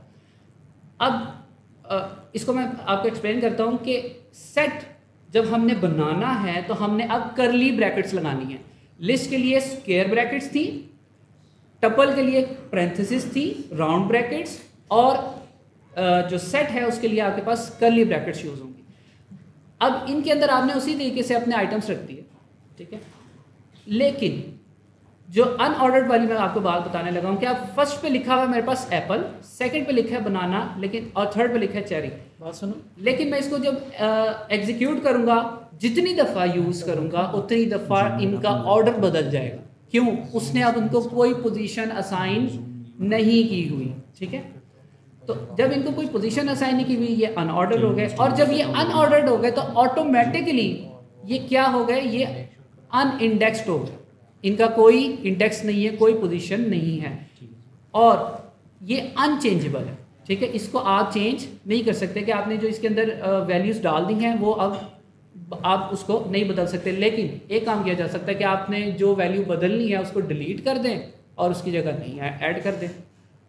अब इसको मैं आपको एक्सप्लेन करता हूं कि सेट जब हमने बनाना है तो हमने अब करली ब्रैकेट्स लगानी है। लिस्ट के लिए स्क्वायर ब्रैकेट्स थी, टपल के लिए पैरेंथेसिस थी, राउंड ब्रैकेट्स, और जो सेट है उसके लिए आपके पास करली ब्रैकेट्स यूज होंगी। अब इनके अंदर आपने उसी तरीके से अपने आइटम्स रख दिए, ठीक है। लेकिन जो अनऑर्डर्ड वाली मैं आपको बात बताने लगा हूं कि आप फर्स्ट पे लिखा हुआ है मेरे पास एप्पल, सेकंड पे लिखा है बनाना, लेकिन और थर्ड पे लिखा है चेरी। बात सुनो, लेकिन मैं इसको जब एग्जीक्यूट करूंगा, जितनी दफ़ा यूज़ करूंगा उतनी दफ़ा इनका ऑर्डर बदल जाएगा। क्यों? उसने अब उनको कोई पोजीशन असाइन नहीं की हुई, ठीक है। तो जब इनको कोई पोजीशन असाइन नहीं की हुई, ये अनऑर्डर्ड हो गए, और जब ये अनऑर्डर्ड हो गए तो ऑटोमेटिकली ये क्या हो गए? ये अनइंडेक्स्ड हो गए। इनका कोई इंडेक्स नहीं है, कोई पोजीशन नहीं है, और ये अनचेंजेबल है, ठीक है। इसको आप चेंज नहीं कर सकते कि आपने जो इसके अंदर वैल्यूज़ डाल दी हैं वो अब आप उसको नहीं बदल सकते। लेकिन एक काम किया जा सकता है कि आपने जो वैल्यू बदलनी है उसको डिलीट कर दें और उसकी जगह नहीं ऐड कर दें।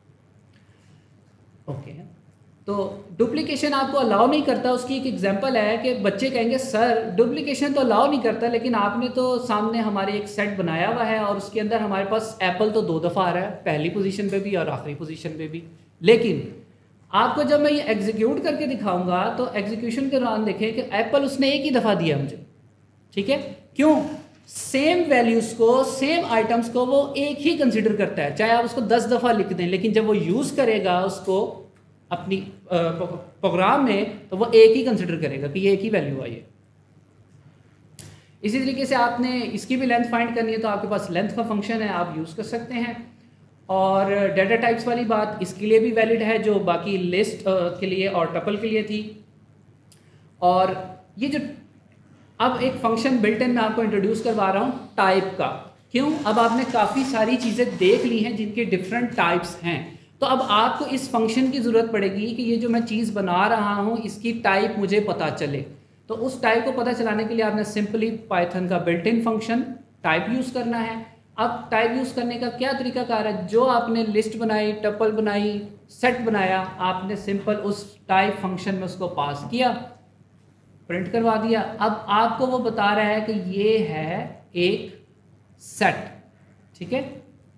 ओके, तो डुप्लीकेशन आपको अलाउ नहीं करता। उसकी एक एग्जांपल है कि बच्चे कहेंगे सर डुप्लीकेशन तो अलाउ नहीं करता, लेकिन आपने तो सामने हमारे एक सेट बनाया हुआ है और उसके अंदर हमारे पास एप्पल तो 2 दफ़ा आ रहा है, पहली पोजीशन पे भी और आखिरी पोजीशन पे भी। लेकिन आपको जब मैं ये एग्जीक्यूट करके दिखाऊंगा तो एग्जीक्यूशन के दौरान देखें कि एप्पल उसने एक ही दफ़ा दिया मुझे, ठीक है। क्यों? सेम वैल्यूज़ को, सेम आइटम्स को वो एक ही कंसिडर करता है, चाहे आप उसको 10 दफ़ा लिख दें, लेकिन जब वो यूज़ करेगा उसको अपनी प्रोग्राम में तो वो एक ही कंसिडर करेगा कि ये एक ही वैल्यू आई है। इसी तरीके से आपने इसकी भी लेंथ फाइंड करनी है तो आपके पास लेंथ का फंक्शन है, आप यूज़ कर सकते हैं। और डाटा टाइप्स वाली बात इसके लिए भी वैलिड है जो बाकी लिस्ट के लिए और टपल के लिए थी। और ये जो अब एक फंक्शन बिल्ट इन मैं आपको इंट्रोड्यूस करवा रहा हूँ टाइप का। क्यों? अब आपने काफ़ी सारी चीज़ें देख ली हैं जिनके डिफरेंट टाइप्स हैं, तो अब आपको इस फंक्शन की ज़रूरत पड़ेगी कि ये जो मैं चीज़ बना रहा हूँ इसकी टाइप मुझे पता चले। तो उस टाइप को पता चलाने के लिए आपने सिंपली पाइथन का built in function type use करना है। अब टाइप यूज़ करने का क्या तरीकाकार है? जो आपने लिस्ट बनाई, टपल बनाई, सेट बनाया, आपने सिंपल उस टाइप फंक्शन में उसको पास किया, प्रिंट करवा दिया। अब आपको वो बता रहा है कि ये है एक सेट, ठीक है।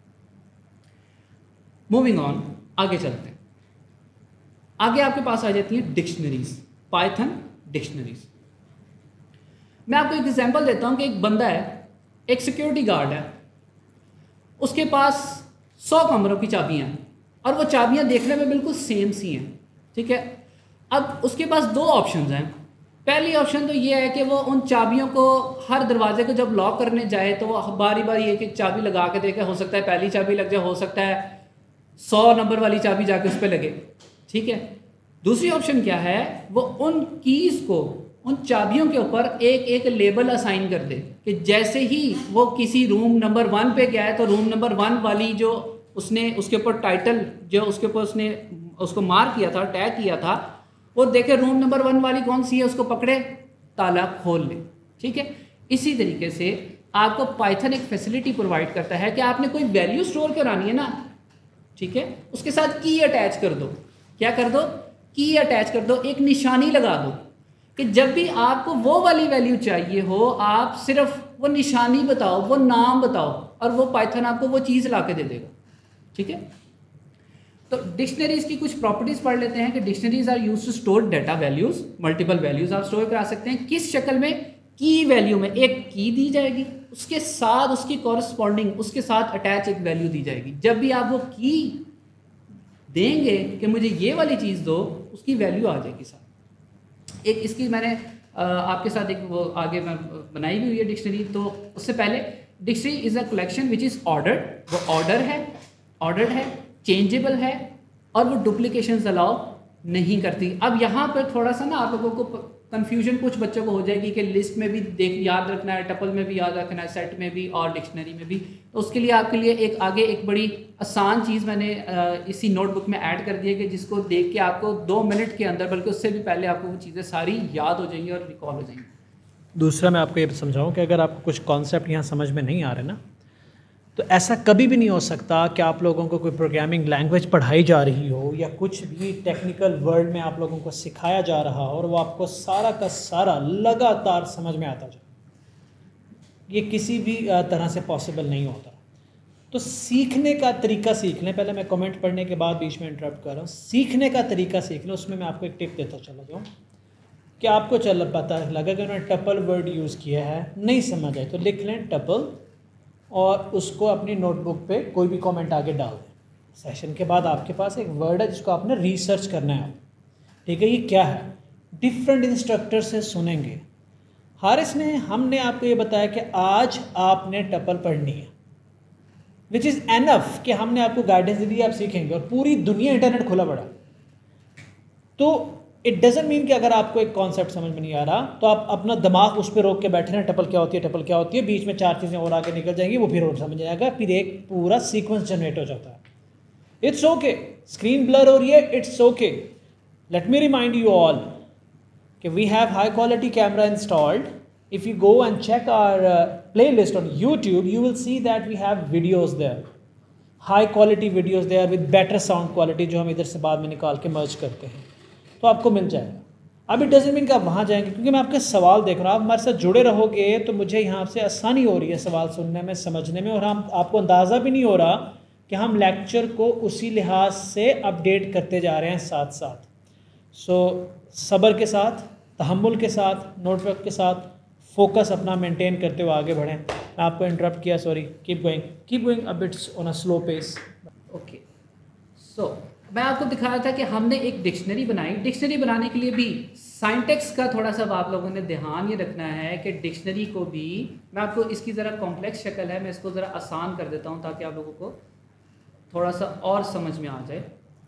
मूविंग ऑन, आगे चलते हैं। आगे आपके पास आ जाती है डिक्शनरीज, पाइथन डिक्शनरीज। मैं आपको एक एग्जांपल देता हूं कि एक बंदा है, एक सिक्योरिटी गार्ड है, उसके पास 100 कमरों की चाबियां हैं और वो चाबियां देखने में बिल्कुल सेम सी हैं, ठीक है। अब उसके पास 2 ऑप्शंस हैं। पहली ऑप्शन तो ये है कि वो उन चाबियों को हर दरवाजे को जब लॉक करने जाए तो वो बारी बारी एक एक चाबी लगा के देखे, हो सकता है पहली चाबी लग जाए, हो सकता है 100 नंबर वाली चाबी जाके उस पर लगे, ठीक है। दूसरी ऑप्शन क्या है? वो उन कीज़ को, उन चाबियों के ऊपर एक एक लेबल असाइन कर दे कि जैसे ही वो किसी रूम नंबर 1 पे गया है तो रूम नंबर 1 वाली जो उसने उसके ऊपर टाइटल जो उसके ऊपर उसने उसको मार्क किया था, टैग किया था, वो देखे रूम नंबर 1 वाली कौन सी है, उसको पकड़े, ताला खोल ले, ठीक है। इसी तरीके से आपको पाइथन एक फैसिलिटी प्रोवाइड करता है कि आपने कोई वैल्यू स्टोर करानी है ना, ठीक है, उसके साथ की अटैच कर दो। क्या कर दो? की अटैच कर दो, एक निशानी लगा दो कि जब भी आपको वो वाली वैल्यू चाहिए हो, आप सिर्फ वो निशानी बताओ, वो नाम बताओ और वो पाइथन आपको वो चीज़ ला के दे देगा, ठीक है। तो डिक्शनरीज की कुछ प्रॉपर्टीज पढ़ लेते हैं कि dictionaries are used to store data values, multiple values आप स्टोर करा सकते हैं। किस शक्ल में? की वैल्यू में एक की दी जाएगी, उसके साथ उसकी कॉरस्पॉन्डिंग, उसके साथ अटैच एक वैल्यू दी जाएगी। जब भी आप वो की देंगे कि मुझे ये वाली चीज़ दो, उसकी वैल्यू आ जाएगी साथ। एक इसकी मैंने आपके साथ एक वो आगे मैं बनाई भी हुई है डिक्शनरी। तो उससे पहले dictionary is a collection which is ordered, वो ऑर्डर्ड है, चेंजेबल है और वो डुप्लीकेशंस अलाउ नहीं करती। अब यहाँ पर थोड़ा सा ना आप लोगों को कंफ्यूजन कुछ बच्चों को हो जाएगी कि लिस्ट में भी याद रखना है, टपल में भी याद रखना है, सेट में भी और डिक्शनरी में भी। तो उसके लिए आपके लिए एक बड़ी आसान चीज़ मैंने इसी नोटबुक में ऐड कर दी है कि जिसको देख के आपको 2 मिनट के अंदर, बल्कि उससे भी पहले आपको वो चीज़ें सारी याद हो जाएंगी और रिकॉल हो जाएंगी। दूसरा मैं आपको ये समझाऊँ कि अगर आपको कुछ कॉन्सेप्ट यहाँ समझ में नहीं आ रहे ना, तो ऐसा कभी भी नहीं हो सकता कि आप लोगों को कोई प्रोग्रामिंग लैंग्वेज पढ़ाई जा रही हो या कुछ भी टेक्निकल वर्ड में आप लोगों को सिखाया जा रहा हो और वो आपको सारा का सारा लगातार समझ में आता जाए। ये किसी भी तरह से पॉसिबल नहीं होता। तो सीखने का तरीका सीख लें। पहले मैं कमेंट पढ़ने के बाद बीच में इंटरप्ट कर रहा हूँ। सीखने का तरीका सीख लें। उसमें मैं आपको एक टिप देता चला जाऊँ कि आपको पता लगा कि उन्होंने टपल वर्ड यूज़ किया है, नहीं समझ आए तो लिख लें टपल और उसको अपनी नोटबुक पे कोई भी कमेंट आगे डाल दें। सेशन के बाद आपके पास एक वर्ड है जिसको आपने रिसर्च करना है। ठीक है, ये क्या है? डिफरेंट इंस्ट्रक्टर से सुनेंगे। हारिस ने हमने आपको ये बताया कि आज आपने टपल पढ़नी है, विच इज़ एनफ कि हमने आपको गाइडेंस दी, आप सीखेंगे। और पूरी दुनिया इंटरनेट खुला पड़ा। तो इट डजेंट मीन कि अगर आपको एक कॉन्सेप्ट समझ में नहीं आ रहा तो आप अपना दिमाग उस पर रोक के बैठे हैं, टपल क्या होती है, टपल क्या होती है, बीच में 4 चीज़ें और आगे निकल जाएंगी, वो फिर और समझ जाएगा, फिर एक पूरा सीक्वेंस जनरेट हो जाता है। इट्स ओके, स्क्रीन ब्लर हो रही है, it's okay. Let me remind you all कि we have high quality camera installed. If you go and check our playlist on YouTube, you will see that we have videos there, high quality videos there with better sound quality, जो हम इधर से बाद में निकाल के मर्ज करते हैं, तो आपको मिल जाएगा। अब इट डजंट मीन कि आप वहाँ जाएंगे, क्योंकि मैं आपके सवाल देख रहा हूँ, आप हमारे साथ जुड़े रहोगे तो मुझे यहाँ से आसानी हो रही है सवाल सुनने में, समझने में, और हम आपको अंदाज़ा भी नहीं हो रहा कि हम लेक्चर को उसी लिहाज से अपडेट करते जा रहे हैं साथ साथ। सो सब्र के साथ, तहम्मुल के साथ, नोटबुक के साथ फोकस अपना मेंटेन करते हुए आगे बढ़ें। मैं आपको इंटरप्ट किया, sorry. Keep going a bit on a slow pace. Okay, so मैं आपको दिखाया था कि हमने एक डिक्शनरी बनाई। डिक्शनरी बनाने के लिए भी साइंटेक्स का थोड़ा सा आप लोगों ने ध्यान ये रखना है कि डिक्शनरी को भी, मैं आपको इसकी ज़रा कॉम्प्लेक्स शक्ल है, मैं इसको ज़रा आसान कर देता हूँ ताकि आप लोगों को थोड़ा सा और समझ में आ जाए,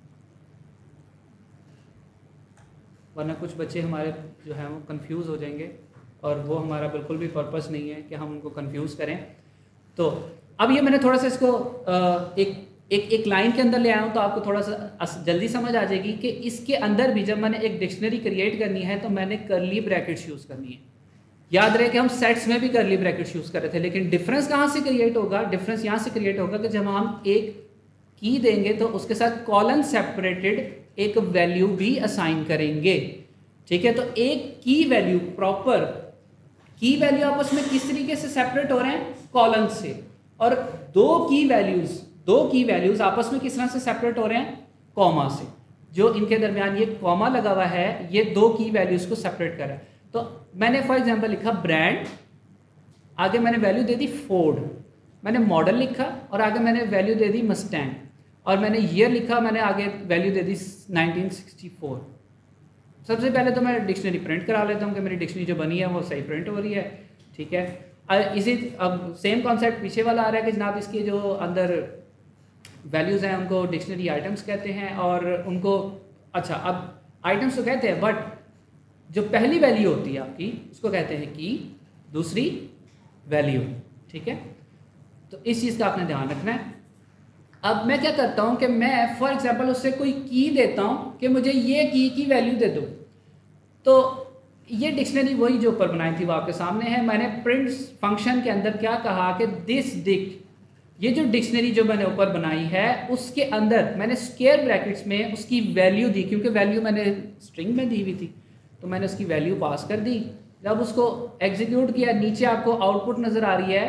वरना कुछ बच्चे हमारे जो हैं वो कंफ्यूज हो जाएंगे और वो हमारा बिल्कुल भी पर्पस नहीं है कि हम उनको कंफ्यूज करें। तो अब ये मैंने थोड़ा सा इसको एक लाइन के अंदर ले आया हूँ तो आपको थोड़ा सा जल्दी समझ आ जाएगी कि इसके अंदर भी जब मैंने एक डिक्शनरी क्रिएट करनी है तो मैंने कर्ली ब्रैकेट्स यूज़ करनी है। याद रहे कि हम सेट्स में भी कर्ली ब्रैकेट्स यूज़ कर रहे थे, लेकिन डिफरेंस कहाँ से क्रिएट होगा? डिफरेंस यहाँ से क्रिएट होगा कि जब हम एक की देंगे तो उसके साथ कॉलन सेपरेटेड एक वैल्यू भी असाइन करेंगे। ठीक है, तो एक की वैल्यू, प्रॉपर की वैल्यू आपस में किस तरीके से सेपरेट हो रहे हैं? कॉलन से। और दो की वैल्यूज़ आपस में किस तरह से सेपरेट हो रहे हैं? कॉमा से। जो इनके दरमियान ये कॉमा लगा हुआ है, ये दो की वैल्यूज़ को सेपरेट कर रहा है। तो मैंने फॉर एग्जांपल लिखा ब्रांड, आगे मैंने वैल्यू दे दी फोर्ड, मैंने मॉडल लिखा और आगे मैंने वैल्यू दे दी मस्टैंग, और मैंने ईयर लिखा, मैंने आगे वैल्यू दे दी 1964। सबसे पहले तो मैं डिक्शनरी प्रिंट करा लेता हूँ कि मेरी डिक्शनरी जो बनी है वो सही प्रिंट हो रही है। ठीक है, इसी अब सेम कॉन्सेप्ट पीछे वाला आ रहा है कि जनाब इसके जो अंदर वैल्यूज़ हैं उनको डिक्शनरी आइटम्स कहते हैं, और उनको अच्छा अब आइटम्स तो कहते हैं, बट जो पहली वैल्यू होती है आपकी उसको कहते हैं की, दूसरी वैल्यू। ठीक है, तो इस चीज़ का आपने ध्यान रखना है। अब मैं क्या करता हूँ कि मैं फॉर एग्जांपल उससे कोई की देता हूँ कि मुझे ये की वैल्यू दे दो, तो ये डिक्शनरी वही जो ऊपर बनाई थी वो आपके सामने है। मैंने प्रिंट फंक्शन के अंदर क्या कहा कि दिस डिक, ये जो डिक्शनरी जो मैंने ऊपर बनाई है उसके अंदर मैंने स्क्वायर ब्रैकेट्स में उसकी वैल्यू दी, क्योंकि वैल्यू मैंने स्ट्रिंग में दी हुई थी तो मैंने उसकी वैल्यू पास कर दी। जब उसको एग्जीक्यूट किया, नीचे आपको आउटपुट नज़र आ रही है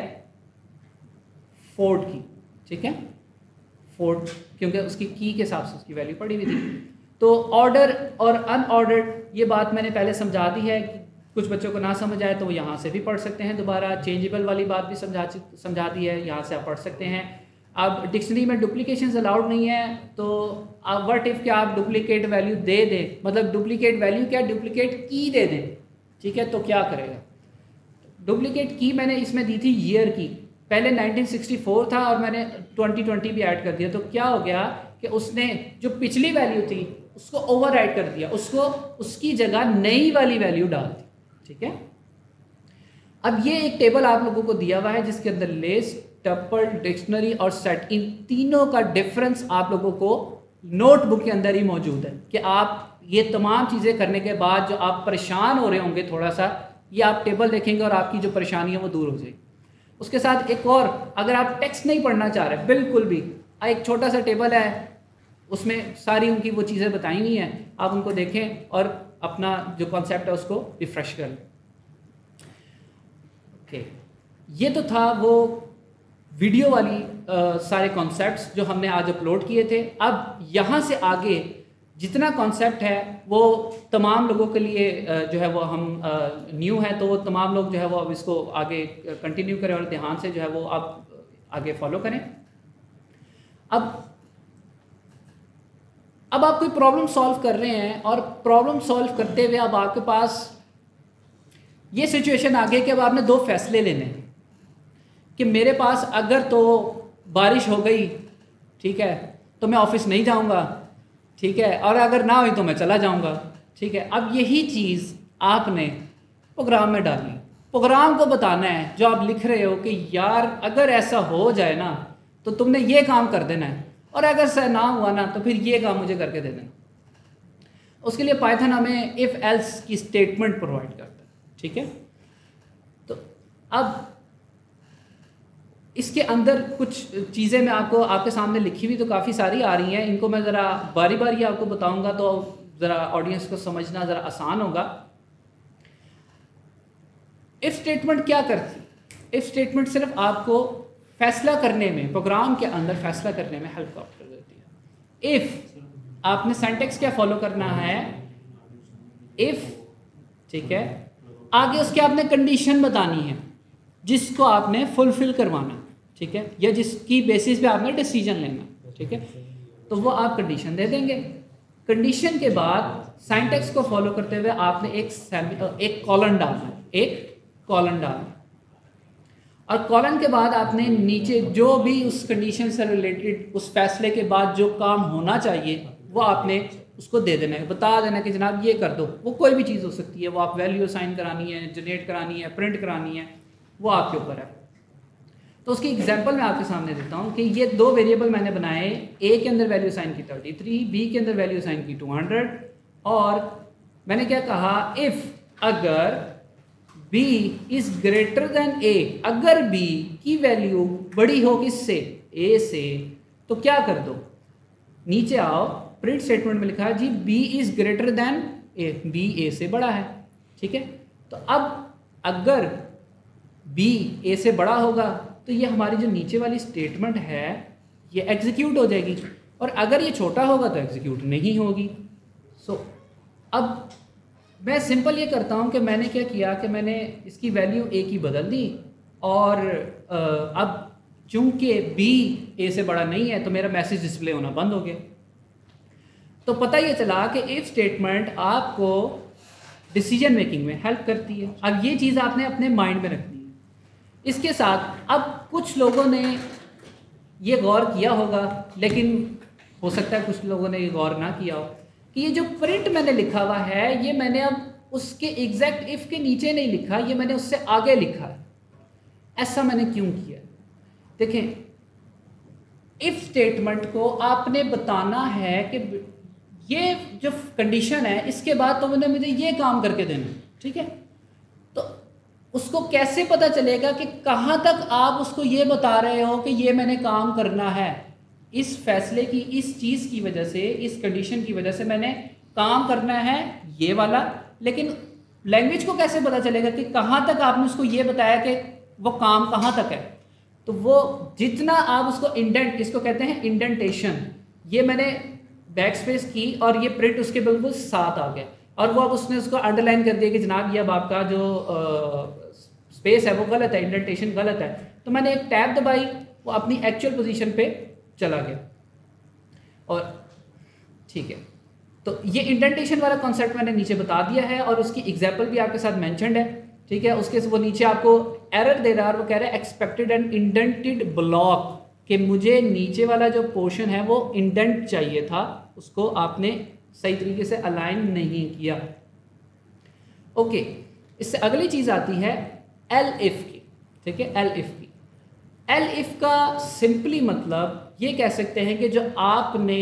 फोर्ड की। ठीक है, फोर्ड, क्योंकि उसकी की के हिसाब से उसकी वैल्यू पड़ी हुई थी। तो ऑर्डर और अनऑर्डर्ड ये बात मैंने पहले समझा दी है कि कुछ बच्चों को ना समझ आए तो वो यहाँ से भी पढ़ सकते हैं दोबारा। चेंजेबल वाली बात भी समझा दी है, यहाँ से आप पढ़ सकते हैं। अब डिक्शनरी में डुप्लीकेशंस अलाउड नहीं है, तो अब व्हाट इफ़ क्या आप डुप्लीकेट वैल्यू दे दें, मतलब डुप्लीकेट वैल्यू क्या, डुप्लीकेट की दे दें। ठीक है, तो क्या करेगा? डुप्लीकेट की मैंने इसमें दी थी ईयर की, पहले 1964 था और मैंने 2020 भी ऐड कर दिया, तो क्या हो गया कि उसने जो पिछली वैल्यू थी उसको ओवरराइड कर दिया, उसको उसकी जगह नई वाली वैल्यू डाल दी, ठीक है। अब ये एक टेबल आप लोगों को दिया हुआ है जिसके अंदर लिस्ट, टपल, डिक्शनरी और सेट, इन तीनों का डिफरेंस आप लोगों को नोटबुक के अंदर ही मौजूद है कि आप ये तमाम चीज़ें करने के बाद जो आप परेशान हो रहे होंगे थोड़ा सा, ये आप टेबल देखेंगे और आपकी जो परेशानी है वो दूर हो जाएगी। उसके साथ एक और, अगर आप टेक्स्ट नहीं पढ़ना चाह रहे बिल्कुल भी, एक छोटा सा टेबल है उसमें सारी उनकी वो चीज़ें बताई हुई हैं, आप उनको देखें और अपना जो कॉन्सेप्ट है उसको रिफ्रेश कर लें। ओके, ये तो था वो वीडियो वाली सारे कॉन्सेप्ट्स जो हमने आज अपलोड किए थे। अब यहाँ से आगे जितना कॉन्सेप्ट है वो तमाम लोगों के लिए जो है वो हम न्यू है, तो वो तमाम लोग जो है वो अब इसको आगे कंटिन्यू करें और ध्यान से जो है वो आप आगे फॉलो करें। अब आप कोई प्रॉब्लम सॉल्व कर रहे हैं और प्रॉब्लम सॉल्व करते हुए अब आपके पास ये सिचुएशन आ गई कि अब आपने दो फैसले लेने हैं कि मेरे पास अगर तो बारिश हो गई, ठीक है, तो मैं ऑफिस नहीं जाऊंगा, ठीक है, और अगर ना हुई तो मैं चला जाऊंगा, ठीक है। अब यही चीज़ आपने प्रोग्राम में डालनी, प्रोग्राम को बताना है जो आप लिख रहे हो कि यार अगर ऐसा हो जाए ना तो तुमने ये काम कर देना है, और अगर ऐसा ना हुआ ना तो फिर ये काम मुझे करके दे देना। उसके लिए पाइथन हमें इफ़ एल्स की स्टेटमेंट प्रोवाइड करता है, ठीक है। तो अब इसके अंदर कुछ चीज़ें मैं आपको आपके सामने लिखी हुई तो काफ़ी सारी आ रही हैं, इनको मैं ज़रा बारी बारी आपको बताऊंगा तो ज़रा ऑडियंस को समझना ज़रा आसान होगा। इफ़ स्टेटमेंट क्या करती? इफ़ स्टेटमेंट सिर्फ आपको फैसला करने में, प्रोग्राम के अंदर फैसला करने में हेल्प कर देती है। इफ़ आपने सिंटैक्स क्या फॉलो करना है, इफ़, ठीक है, आगे उसके आपने कंडीशन बतानी है जिसको आपने फुलफिल करवाना, ठीक है, या जिसकी बेसिस पे आपने डिसीजन लेना, ठीक है। तो वो आप कंडीशन दे देंगे। कंडीशन के बाद सिंटैक्स को फॉलो करते हुए आपने एक कॉलन डालना, एक कॉलन डालना, और कॉलन के बाद आपने नीचे जो भी उस कंडीशन से रिलेटेड उस फैसले के बाद जो काम होना चाहिए वो आपने उसको दे देना है, बता देना कि जनाब ये कर दो। वो कोई भी चीज़ हो सकती है, वो आप वैल्यू असाइन करानी है, जनरेट करानी है, प्रिंट करानी है, वो आपके ऊपर है। तो उसकी एग्जांपल मैं आपके सामने देता हूँ कि ये दो वेरिएबल मैंने बनाए, ए के अंदर वैल्यू असाइन की 33, बी के अंदर वैल्यू असाइन की 200, और मैंने क्या कहा, इफ़ अगर b is greater than a, अगर b की वैल्यू बड़ी हो किससे, a से, तो क्या कर दो, नीचे आओ, प्रिंट स्टेटमेंट में लिखा है जी b is greater than a, b a से बड़ा है, ठीक है। तो अब अगर b a से बड़ा होगा तो ये हमारी जो नीचे वाली स्टेटमेंट है ये एग्जीक्यूट हो जाएगी, और अगर ये छोटा होगा तो एग्जीक्यूट नहीं होगी। अब मैं सिंपल ये करता हूँ कि मैंने क्या किया कि मैंने इसकी वैल्यू a की बदल दी, और अब चूंकि b a से बड़ा नहीं है तो मेरा मैसेज डिस्प्ले होना बंद हो गया। तो पता ये चला कि इफ स्टेटमेंट आपको डिसीजन मेकिंग में हेल्प करती है। अब ये चीज़ आपने अपने माइंड में रखनी है। इसके साथ अब कुछ लोगों ने ये गौर किया होगा, लेकिन हो सकता है कुछ लोगों ने ये गौर ना किया हो कि ये जो प्रिंट मैंने लिखा हुआ है ये मैंने अब उसके एग्जैक्ट इफ़ के नीचे नहीं लिखा, ये मैंने उससे आगे लिखा है। ऐसा मैंने क्यों किया? देखें, इफ़ स्टेटमेंट को आपने बताना है कि ये जो कंडीशन है इसके बाद तो मैंने मुझे ये काम करके देना, ठीक है। तो उसको कैसे पता चलेगा कि कहाँ तक आप उसको ये बता रहे हो कि ये मैंने काम करना है, इस फैसले की, इस चीज़ की वजह से, इस कंडीशन की वजह से मैंने काम करना है ये वाला, लेकिन लैंग्वेज को कैसे पता चलेगा कि कहाँ तक आपने उसको ये बताया कि वो काम कहाँ तक है। तो वो जितना आप उसको इंडेंट, इसको कहते हैं इंडेंटेशन, ये मैंने बैक स्पेस की और ये प्रिंट उसके बिल्कुल साथ आ गया, और वो अब उसने उसको अंडरलाइन कर दिया कि जनाब ये अब आपका जो स्पेस है वो गलत है, इंडेंटेशन गलत है। तो मैंने एक टैब दबाई, वो अपनी एक्चुअल पोजीशन पे चला गया, और ठीक है। तो ये इंडेंटेशन वाला कॉन्सेप्ट मैंने नीचे बता दिया है और उसकी एग्जाम्पल भी आपके साथ मैंशनड है, ठीक है। उसके वो नीचे आपको एरर दे रहा है और वो कह रहा है एक्सपेक्टेड एंड इंडेंटेड ब्लॉक कि मुझे नीचे वाला जो पोर्शन है वो इंडेंट चाहिए था, उसको आपने सही तरीके से अलाइन नहीं किया। ओके, इससे अगली चीज़ आती है एल इफ की। ठीक है, एल इफ की। एल इफ का सिंपली मतलब ये कह सकते हैं कि जो आपने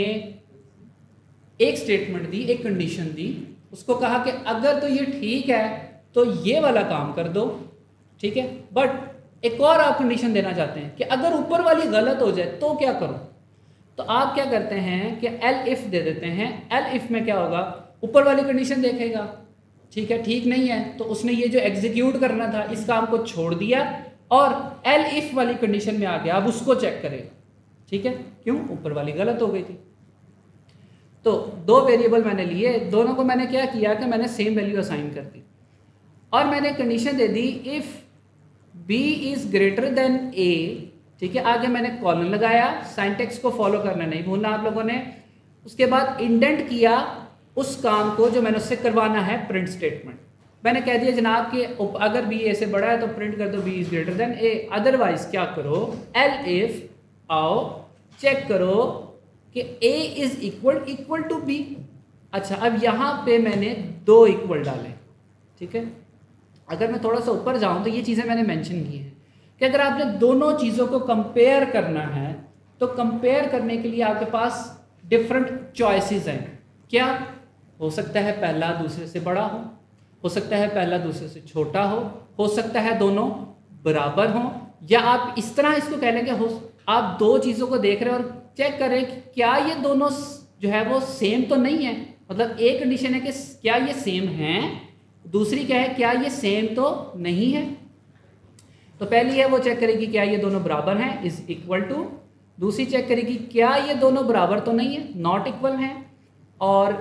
एक स्टेटमेंट दी, एक कंडीशन दी, उसको कहा कि अगर तो ये ठीक है तो ये वाला काम कर दो, ठीक है, बट एक और आप कंडीशन देना चाहते हैं कि अगर ऊपर वाली गलत हो जाए तो क्या करो। तो आप क्या करते हैं कि एल इफ दे देते हैं। एल इफ में क्या होगा, ऊपर वाली कंडीशन देखेगा, ठीक है, ठीक नहीं है तो उसने ये जो एग्जीक्यूट करना था इस काम को छोड़ दिया और एल इफ वाली कंडीशन में आ गया, अब उसको चेक करेगा। ठीक है, क्यों, ऊपर वाली गलत हो गई थी। तो दो वेरिएबल मैंने लिए, दोनों को मैंने क्या किया कि मैंने सेम वैल्यू असाइन कर दी और मैंने कंडीशन दे दी if b is greater than a। ठीक है, आगे मैंने कॉलन लगाया, सिंटैक्स को फॉलो करना नहीं भूलना आप लोगों ने। उसके बाद इंडेंट किया उस काम को जो मैंने उससे करवाना है, प्रिंट स्टेटमेंट। मैंने कह दिया जनाब कि अगर b a से बड़ा है तो प्रिंट कर दो b is greater than a, otherwise क्या करो, एल इफ आओ चेक करो कि a is equal to b। अच्छा, अब यहाँ पे मैंने दो इक्वल डाले। ठीक है, अगर मैं थोड़ा सा ऊपर जाऊँ तो ये चीज़ें मैंने मेंशन की हैं कि अगर आपने दोनों चीज़ों को कंपेयर करना है तो कंपेयर करने के लिए आपके पास डिफरेंट चॉइसेस हैं। क्या हो सकता है, पहला दूसरे से बड़ा हो सकता है पहला दूसरे से छोटा हो सकता है दोनों बराबर हों, या आप इस तरह इसको कह लें कि आप दो चीज़ों को देख रहे हैं और चेक करें कि क्या ये दोनों जो है वो सेम तो नहीं है। मतलब एक कंडीशन है कि क्या ये सेम हैं, दूसरी क्या है, क्या ये सेम तो नहीं है। तो पहली है वो चेक करेगी क्या ये दोनों बराबर हैं, इज इक्वल टू। दूसरी चेक करेगी क्या ये दोनों बराबर तो नहीं है, नॉट इक्वल हैं। और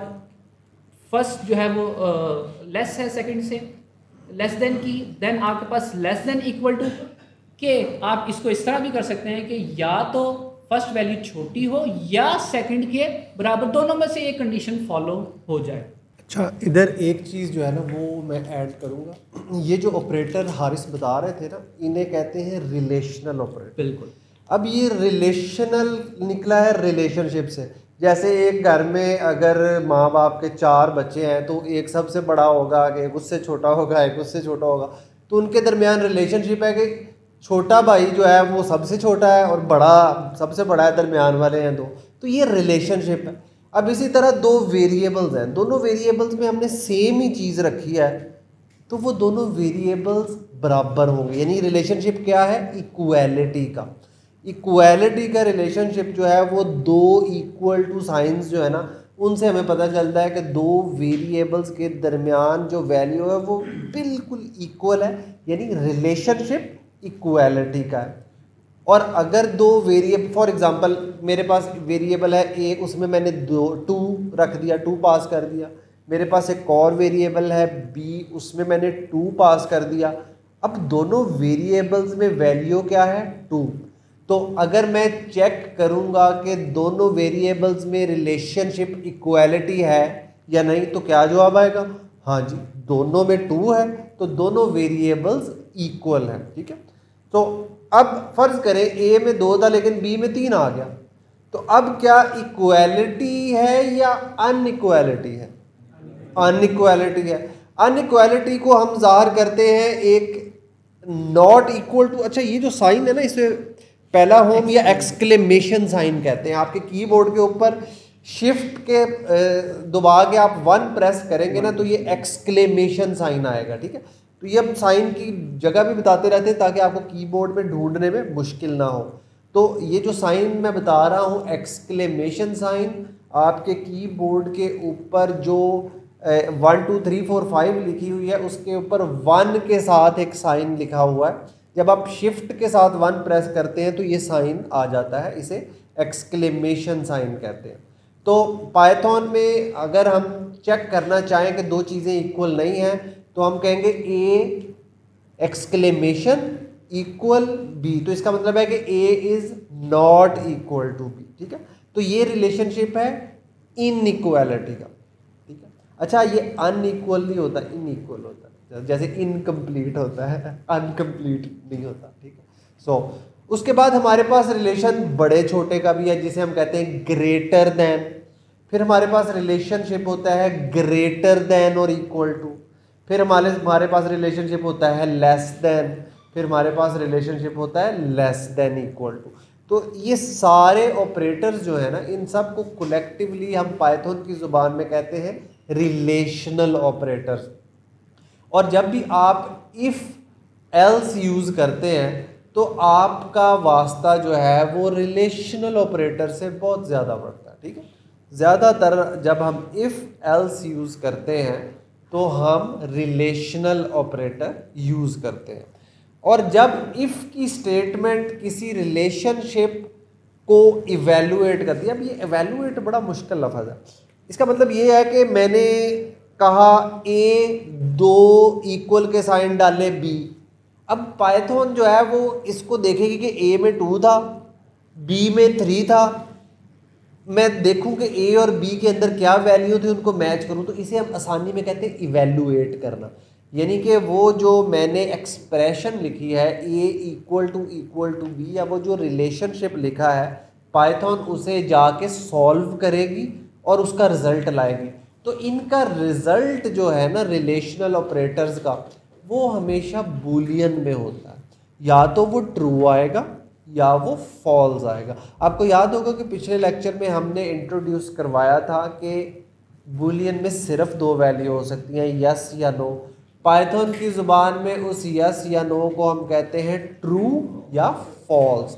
फर्स्ट जो है वो लेस है सेकंड से, लेस देन की, देन आपके पास लेस देन इक्वल टू के। आप इसको इस तरह भी कर सकते हैं कि या तो फर्स्ट वैल्यू छोटी हो या सेकंड के बराबर, दोनों में से एक कंडीशन फॉलो हो जाए। अच्छा, इधर एक चीज़ जो है ना वो मैं ऐड करूँगा। ये जो ऑपरेटर हारिस बता रहे थे ना, इन्हें कहते हैं रिलेशनल ऑपरेटर। बिल्कुल। अब ये रिलेशनल निकला है रिलेशनशिप से। जैसे एक घर में अगर माँ बाप के 4 बच्चे हैं तो एक सबसे बड़ा होगा, एक उससे छोटा होगा, एक उससे छोटा होगा, तो उनके दरमियान रिलेशनशिप है कि छोटा भाई जो है वो सबसे छोटा है और बड़ा सबसे बड़ा है, दरमियान वाले हैं दो, तो ये रिलेशनशिप है। अब इसी तरह दो वेरिएबल्स हैं, दोनों वेरिएबल्स में हमने सेम ही चीज़ रखी है तो वो दोनों वेरिएबल्स बराबर होंगे। यानी रिलेशनशिप क्या है, इक्वालिटी का। इक्वालिटी का रिलेशनशिप जो है वो दो इक्वल टू साइंस जो है ना, उनसे हमें पता चलता है कि दो वेरिएबल्स के दरमियान जो वैल्यू है वो बिल्कुल इक्वल है, यानी रिलेशनशिप इक्वालिटी का है। और अगर दो वेरिएबल, फॉर एग्जांपल मेरे पास वेरिएबल है ए, उसमें मैंने 2 रख दिया, 2 पास कर दिया। मेरे पास एक और वेरिएबल है बी, उसमें मैंने 2 पास कर दिया। अब दोनों वेरिएबल्स में वैल्यू क्या है, 2। तो अगर मैं चेक करूंगा कि दोनों वेरिएबल्स में रिलेशनशिप इक्वालिटी है या नहीं, तो क्या जवाब आएगा, हाँ जी, दोनों में 2 है तो दोनों वेरिएबल्स इक्वल है। ठीक है, तो अब फर्ज करें ए में 2 था लेकिन बी में 3 आ गया, तो अब क्या इक्वालिटी है या अनइक्वालिटी है, अनइक्वालिटी है। अनइक्वालिटी को हम जाहिर करते हैं एक नॉट इक्वल टू। अच्छा, ये जो साइन है ना, इसे पहला होम या एक्सक्लेमेशन साइन कहते हैं। आपके कीबोर्ड के ऊपर शिफ्ट के दबा के आप 1 प्रेस करेंगे ना तो ये एक्सक्लेमेशन साइन आएगा। ठीक है, तो ये अब साइन की जगह भी बताते रहते हैं ताकि आपको कीबोर्ड में ढूंढने में मुश्किल ना हो। तो ये जो साइन मैं बता रहा हूँ एक्सक्लेमेशन साइन, आपके कीबोर्ड के ऊपर जो 1 2 3 4 5 लिखी हुई है उसके ऊपर 1 के साथ एक साइन लिखा हुआ है। जब आप शिफ्ट के साथ 1 प्रेस करते हैं तो ये साइन आ जाता है, इसे एक्सक्लेमेशन साइन कहते हैं। तो पाइथन में अगर हम चेक करना चाहें कि दो चीज़ें इक्वल नहीं हैं तो हम कहेंगे ए एक्सक्लेमेशन इक्वल बी, तो इसका मतलब है कि A is not equal to B. ठीक है, तो ये रिलेशनशिप है इनइक्वालिटी का। ठीक है, अच्छा, ये अनइक्वल नहीं होता, इनइक्वल होता है, जैसे इनकम्प्लीट होता है, अनकम्प्लीट नहीं होता। ठीक है, सो उसके बाद हमारे पास रिलेशन बड़े छोटे का भी है जिसे हम कहते हैं ग्रेटर देन। फिर हमारे पास रिलेशनशिप होता है ग्रेटर देन और इक्वल टू। फिर हमारे पास रिलेशनशिप होता है लेस देन। फिर हमारे पास रिलेशनशिप होता है लेस देन इक्वल टू। तो ये सारे ऑपरेटर्स जो है ना, इन सब को कलेक्टिवली हम पाइथन की ज़ुबान में कहते हैं रिलेशनल ऑपरेटर्स। और जब भी आप इफ़ एल्स यूज़ करते हैं तो आपका वास्ता जो है वो रिलेशनल ऑपरेटर से बहुत ज़्यादा बढ़ता है, ठीक है। ज़्यादातर जब हम इफ़ एल्स यूज़ करते हैं तो हम रिलेशनल ऑपरेटर यूज़ करते हैं। और जब इफ़ की स्टेटमेंट किसी रिलेशनशिप को इवेलुएट करती है, अब ये इवेलुएट बड़ा मुश्किल लफ्ज़ है। इसका मतलब ये है कि मैंने कहा ए 2 इक्वल के साइन डाले बी। अब पाइथन जो है वो इसको देखेगी कि ए में 2 था, बी में 3 था, मैं देखूं कि ए और बी के अंदर क्या वैल्यू थी, उनको मैच करूं। तो इसे हम आसानी में कहते हैं इवेलुएट करना। यानी कि वो जो मैंने एक्सप्रेशन लिखी है ए इक्वल टू बी, या वो जो रिलेशनशिप लिखा है, पाइथन उसे जाके सॉल्व करेगी और उसका रिजल्ट लाएगी। तो इनका रिजल्ट जो है ना रिलेशनल ऑपरेटर्स का, वो हमेशा बूलियन में होता है। या तो वो ट्रू आएगा या वो फॉल्स आएगा। आपको याद होगा कि पिछले लेक्चर में हमने इंट्रोड्यूस करवाया था कि बूलियन में सिर्फ 2 वैल्यू हो सकती हैं, यस या नो। पाइथन की ज़ुबान में उस यस या नो को हम कहते हैं ट्रू या फॉल्स।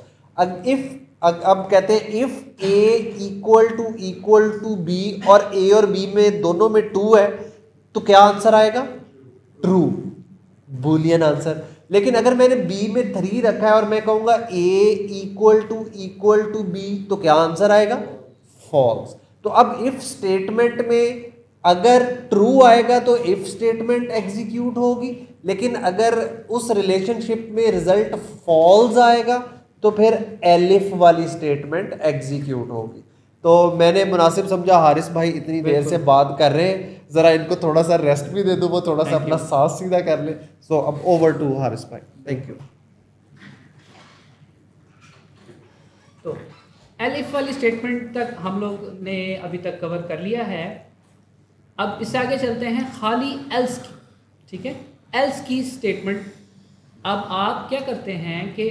अब कहते हैं if A equal to B और ए और बी में दोनों में 2 है तो क्या आंसर आएगा? True, boolean answer. लेकिन अगर मैंने बी में 3 रखा है और मैं कहूँगा ए इक्वल टू बी तो क्या आंसर आएगा? फॉल्स। तो अब इफ स्टेटमेंट में अगर ट्रू आएगा तो इफ स्टेटमेंट एग्जीक्यूट होगी, लेकिन अगर उस रिलेशनशिप में रिजल्ट फॉल्स आएगा तो फिर एलिफ वाली स्टेटमेंट एग्जीक्यूट होगी। तो मैंने मुनासिब समझा हारिस भाई इतनी देर से बात कर रहे हैं, ज़रा इनको थोड़ा सा रेस्ट भी दे दूँ, वो थोड़ा सा अपना सांस सीधा कर ले। सो अब ओवर टू हारिस भाई, थैंक यू। तो एलिफ वाली स्टेटमेंट तक हम लोग ने अभी तक कवर कर लिया है। अब इससे आगे चलते हैं खाली एल्स की, ठीक है। एल्स की स्टेटमेंट, अब आप क्या करते हैं कि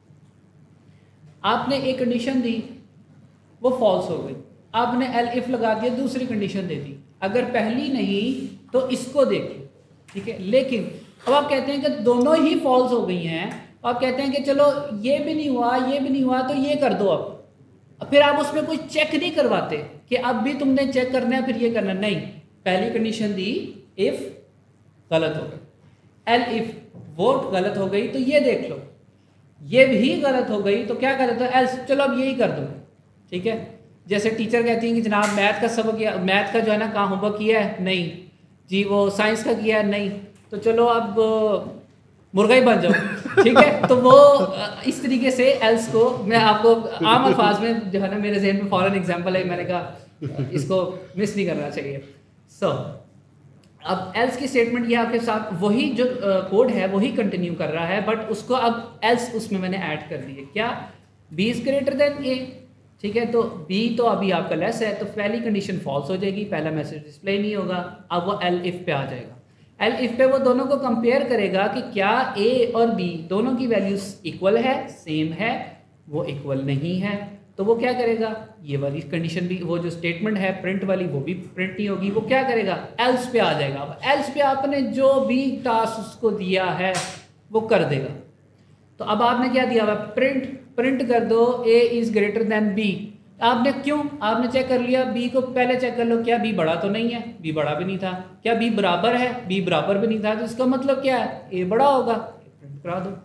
आपने एक कंडीशन दी, वो फॉल्स हो गई, आपने एल इफ लगा दिया, दूसरी कंडीशन दे दी। अगर पहली नहीं तो इसको देख लो, ठीक है। लेकिन अब आप कहते हैं कि दोनों ही फॉल्स हो गई हैं, आप कहते हैं कि चलो ये भी नहीं हुआ ये भी नहीं हुआ तो ये कर दो। अब फिर आप उसमें कोई चेक नहीं करवाते कि अब भी तुमने चेक करना है फिर ये करना, नहीं। पहली कंडीशन दी इफ, गलत हो गई। एल इफ, वो गलत हो गई तो ये देख लो, ये भी गलत हो गई तो क्या कर देते हो? एल्स, चलो अब यही कर दो, ठीक है। जैसे टीचर कहती हैं कि जनाब मैथ का सबक किया, मैथ का जो है ना कहाँ होमवर्क किया है? नहीं जी। वो साइंस का किया है? नहीं। तो चलो अब मुर्गा ही बन जाओ, ठीक है। तो वो इस तरीके से एल्स को मैं आपको आम अल्फाज में जो है ना मेरे जहन में फॉरन एग्जांपल है, मैंने कहा इसको मिस नहीं करना चाहिए। सो अब एल्स की स्टेटमेंट ये आपके साथ वही जो कोड है वही कंटिन्यू कर रहा है, बट उसको अब एल्स उसमें मैंने ऐड कर दी है। क्या? B is greater than A, ठीक है। तो बी तो अभी आपका लेस है तो पहली कंडीशन फॉल्स हो जाएगी, पहला मैसेज डिस्प्ले नहीं होगा। अब वो एल इफ पे आ जाएगा। एल इफ पे वो दोनों को कंपेयर करेगा कि क्या ए और बी दोनों की वैल्यूज इक्वल है, सेम है। वो इक्वल नहीं है तो वो क्या करेगा? ये वाली कंडीशन भी, वो जो स्टेटमेंट है प्रिंट वाली, वो भी प्रिंट नहीं होगी। वो क्या करेगा? एल्स पे आ जाएगा। अब एल्स पे आपने जो भी टास्क उसको दिया है वो कर देगा। तो अब आपने क्या दिया हुआ? प्रिंट कर दो A is greater than B. आपने क्यों? आपने चेक कर लिया, बी को पहले चेक कर लो, क्या बी बड़ा तो नहीं है? बी बड़ा भी नहीं था। क्या बी बराबर है? बी बराबर भी नहीं था। तो इसका मतलब क्या है? ए बड़ा होगा, प्रिंट करा दो।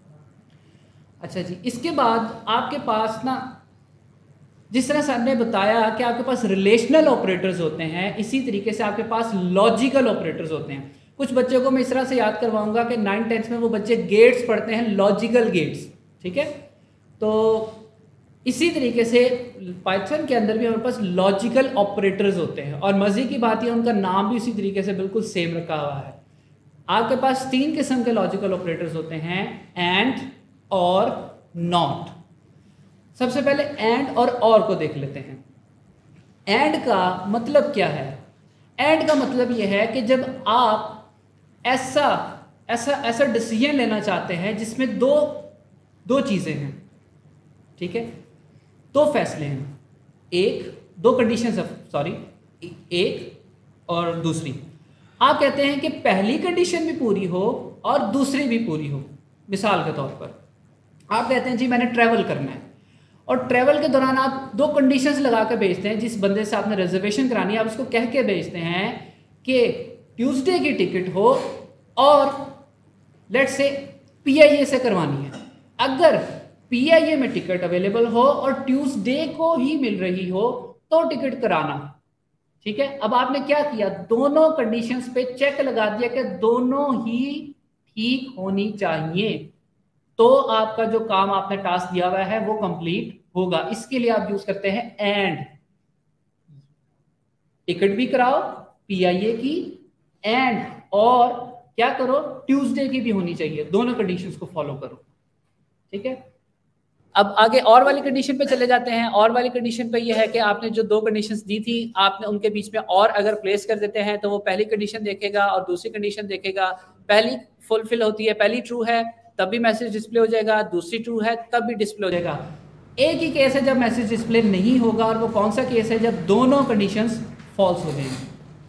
अच्छा जी, इसके बाद आपके पास ना, जिस तरह से हमने बताया कि आपके पास रिलेशनल ऑपरेटर्स होते हैं, इसी तरीके से आपके पास लॉजिकल ऑपरेटर्स होते हैं। कुछ बच्चों को मैं इस तरह से याद करवाऊंगा कि 9th-10th में वो बच्चे गेट्स पढ़ते हैं, लॉजिकल गेट्स, ठीक है। तो इसी तरीके से पाइथन के अंदर भी हमारे पास लॉजिकल ऑपरेटर्स होते हैं, और मज़े की बात है उनका नाम भी इसी तरीके से बिल्कुल सेम रखा हुआ है। आपके पास 3 किस्म के लॉजिकल ऑपरेटर्स होते हैं, एंड, और, नॉट। सबसे पहले एंड और को देख लेते हैं। एंड का मतलब क्या है? एंड का मतलब यह है कि जब आप ऐसा डिसीजन लेना चाहते हैं जिसमें दो चीज़ें हैं, ठीक है, दो फैसले हैं, दो कंडीशंस, सॉरी, एक और दूसरी। आप कहते हैं कि पहली कंडीशन भी पूरी हो और दूसरी भी पूरी हो। मिसाल के तौर पर आप कहते हैं जी मैंने ट्रैवल करना है, और ट्रैवल के दौरान आप दो कंडीशंस लगा कर भेजते हैं। जिस बंदे से आपने रिजर्वेशन करानी है आप उसको कह के भेजते हैं कि ट्यूसडे की टिकट हो और लेट्स से PIA से करवानी है। अगर PIA में टिकट अवेलेबल हो और ट्यूसडे को ही मिल रही हो तो टिकट कराना, ठीक है। अब आपने क्या किया, दोनों कंडीशंस पे चेक लगा दिया कि दोनों ही ठीक होनी चाहिए, तो आपका जो काम आपने टास्क दिया हुआ है वो कंप्लीट होगा। इसके लिए आप यूज करते हैं एंड। टिकट भी कराओ PIA की, एंड और क्या करो, ट्यूसडे की भी होनी चाहिए। दोनों कंडीशंस को फॉलो करो, ठीक है। अब आगे और वाली कंडीशन पे चले जाते हैं। और वाली कंडीशन पे ये है कि आपने जो दो कंडीशंस दी थी आपने उनके बीच में और अगर प्लेस कर देते हैं तो वो पहली कंडीशन देखेगा और दूसरी कंडीशन देखेगा। पहली फुलफिल होती है, पहली ट्रू है तब भी मैसेज डिस्प्ले हो जाएगा, दूसरी ट्रू है तब भी डिस्प्ले हो जाएगा। एक ही केस है जब मैसेज डिस्प्ले नहीं होगा, और वो कौन सा केस है, जब दोनों कंडीशंस फॉल्स हो जाएंगी।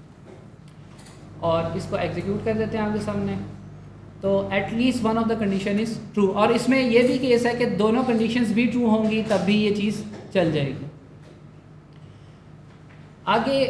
और इसको एग्जीक्यूट कर देते हैं आपके सामने, तो at least one of the condition is true. और इसमें यह भी केस है कि दोनों कंडीशंस भी ट्रू होंगी तब भी ये चीज़ चल जाएगी। आगे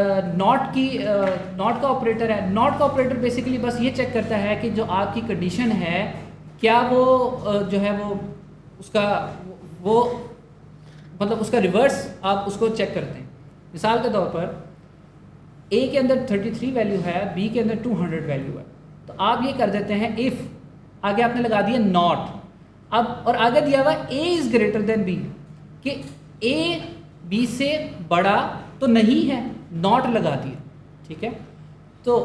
नॉट का ऑपरेटर है। नॉट का ऑपरेटर बेसिकली बस ये चेक करता है कि जो आपकी कंडीशन है क्या वो जो है वो उसका वो मतलब उसका रिवर्स आप उसको चेक करते हैं। मिसाल के तौर पर A के अंदर 33 वैल्यू है, B के अंदर 200 वैल्यू है, तो आप ये कर देते हैं इफ़, आगे आपने लगा दिया नॉट। अब और आगे दिया हुआ A is greater than B, कि A B से बड़ा तो नहीं है, नॉट लगा दिया, ठीक है। तो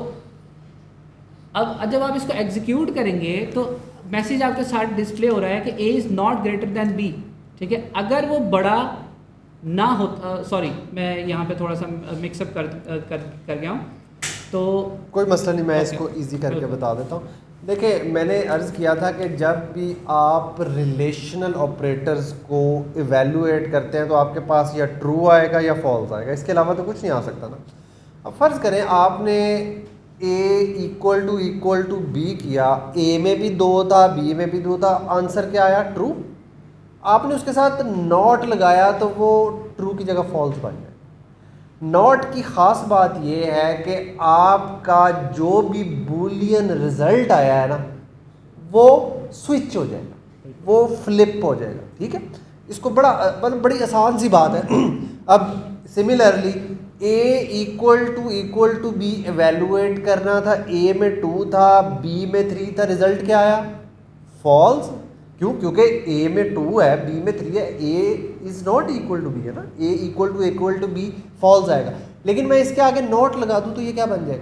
अब जब आप इसको एग्जीक्यूट करेंगे तो मैसेज आपके साथ डिस्प्ले हो रहा है कि A is not greater than B, ठीक है। अगर वो बड़ा ना होता, सॉरी मैं यहाँ पे थोड़ा सा मिक्सअप कर गया हूँ, तो कोई मसला नहीं, मैं इसको इजी करके बता देता हूँ। देखिए मैंने अर्ज़ किया था कि जब भी आप रिलेशनल ऑपरेटर्स को इवेलुएट करते हैं तो आपके पास या ट्रू आएगा या फॉल्स आएगा, इसके अलावा तो कुछ नहीं आ सकता ना। अब फ़र्ज़ करें आपने A इक्वल टू B किया, A में भी 2 था B में भी 2 था, आंसर क्या आया, ट्रू। आपने उसके साथ नॉट लगाया तो वो ट्रू की जगह फॉल्स बन जाए। नॉट की ख़ास बात ये है कि आपका जो भी बूलियन रिज़ल्ट आया है ना वो स्विच हो जाएगा, वो फ्लिप हो जाएगा, ठीक है। इसको बड़ी आसान सी बात है। अब similarly A equal to B evaluate करना था, A में 2 था B में 3 था, रिज़ल्ट क्या आया, फॉल्स। क्यों? क्योंकि A में 2 है B में 3 है, A is not equal to B है ना, A equal to B false आएगा। लेकिन मैं इसके आगे नॉट लगा दूं तो ये क्या बन जाएगा,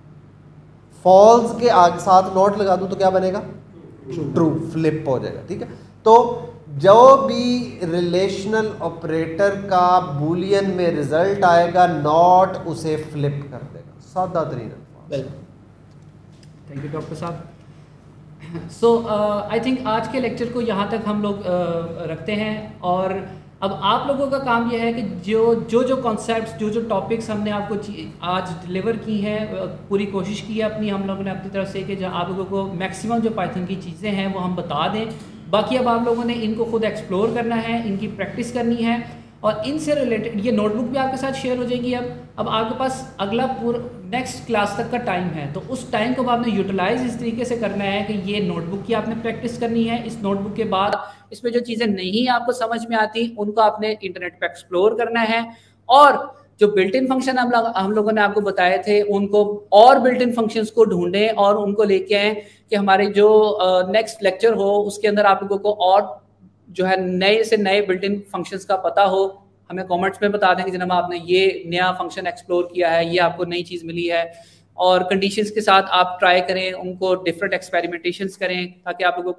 फॉल्स के आगे साथ नॉट लगा दूं तो क्या बनेगा, ट्रू, फ्लिप हो जाएगा, ठीक है। तो जो भी रिलेशनल ऑपरेटर का बूलियन में रिजल्ट आएगा नॉट उसे फ्लिप कर देगा, सादा तरीन अल्फाज। थैंक यू डॉक्टर साहब। सो आई थिंक आज के लेक्चर को यहाँ तक हम लोग रखते हैं, और अब आप लोगों का काम यह है कि जो कॉन्सेप्ट्स जो टॉपिक्स हमने आपको आज डिलीवर की हैं, पूरी कोशिश की है अपनी हम लोगों ने अपनी तरफ से कि जो आप लोगों को मैक्सिमम जो पाइथन की चीज़ें हैं वो हम बता दें। बाकी अब आप लोगों ने इनको खुद एक्सप्लोर करना है, इनकी प्रैक्टिस करनी है, और इनसे रिलेटेड ये नोटबुक भी आपके साथ शेयर हो जाएगी। अब आपके पास अगला नेक्स्ट क्लास तक का टाइम है, तो उस टाइम को आपने यूटिलाइज इस तरीके से करना है कि ये नोटबुक की आपने प्रैक्टिस करनी है। इस नोटबुक के बाद इसमें जो चीज़ें नहीं आपको समझ में आती उनको आपने इंटरनेट पर एक्सप्लोर करना है, और जो बिल्ट इन फंक्शन हम लोगों ने आपको बताए थे उनको और बिल्ट इन फंक्शंस को ढूंढें और उनको लेके आएँ कि हमारे जो नेक्स्ट लेक्चर हो उसके अंदर आप लोगों को और जो है नए से नए बिल्ट इन फंक्शंस का पता हो। हमें कमेंट्स में बता दें कि जनाब आपने ये नया फंक्शन एक्सप्लोर किया है, ये आपको नई चीज़ मिली है, और कंडीशंस के साथ आप ट्राई करें, उनको डिफरेंट एक्सपेरिमेंटेशंस करें ताकि आप लोगों को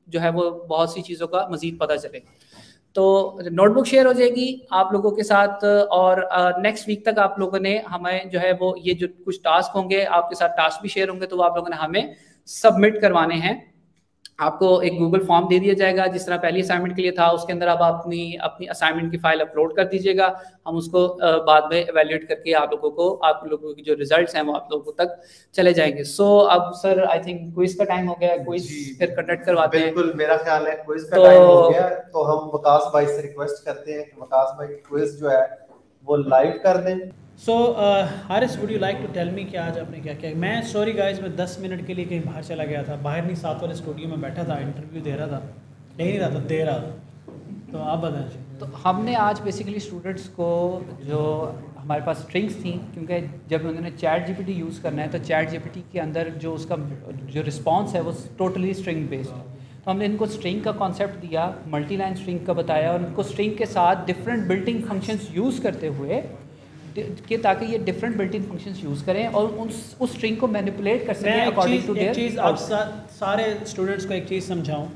जो है वो बहुत सी चीज़ों का मज़ीद पता चले। तो नोटबुक शेयर हो जाएगी आप लोगों के साथ, और नेक्स्ट वीक तक आप लोगों ने हमें जो है वो ये जो कुछ टास्क होंगे आपके साथ टास्क भी शेयर होंगे, तो वो आप लोगों ने हमें सबमिट करवाने हैं। आपको एक गूगल फॉर्म दे दिया जाएगा जिस तरह पहली असाइनमेंट के लिए था, उसके अंदर आप अपनी असाइनमेंट की फाइल अपलोड कर दीजिएगा। हम उसको बाद में एवेल्यूएट करके आप लोगों की जो रिजल्ट्स हैं वो आप लोगों तक चले जाएंगे। सो अब सर आई थिंक क्विज का टाइम हो गया है, क्विज फिर कंडक्ट करवाते हैं। बिल्कुल, मेरा ख्याल है क्विज का टाइम हो गया, तो हम वकास भाई से रिक्वेस्ट करते हैं कि वकास भाई क्विज जो है वो लाइव कर दें। So Haris, would you like to tell me कि आज आपने क्या किया? मैं सॉरी गाइस, मैं 10 मिनट के लिए कहीं बाहर चला गया था, बाहर नहीं, साथ वाले स्टूडियो में बैठा था, इंटरव्यू दे रहा था, नहीं रहा था, दे रहा था। तो आप बताएं। तो हमने आज बेसिकली स्टूडेंट्स को, जो हमारे पास स्ट्रिंग्स थी, क्योंकि जब उन्होंने चैट जीपीटी यूज़ करना है तो चैट जीपीटी के अंदर जो उसका जो रिस्पॉन्स है वो टोटली स्ट्रिंग बेस्ड है, तो हमने इनको स्ट्रिंग का कॉन्सेप्ट दिया, मल्टी लाइन स्ट्रिंग का बताया, और उनको स्ट्रिंग के साथ डिफरेंट बिल्टिंग फंक्शंस यूज़ करते हुए कि ताकि ये डिफरेंट बिल्टिंग फंक्शंस यूज़ करें और उस स्ट्रिंग को मैनिपुलेट कर सकें अकॉर्डिंग टू देयर। चीज़ आप सारे स्टूडेंट्स को एक चीज़ समझाऊं,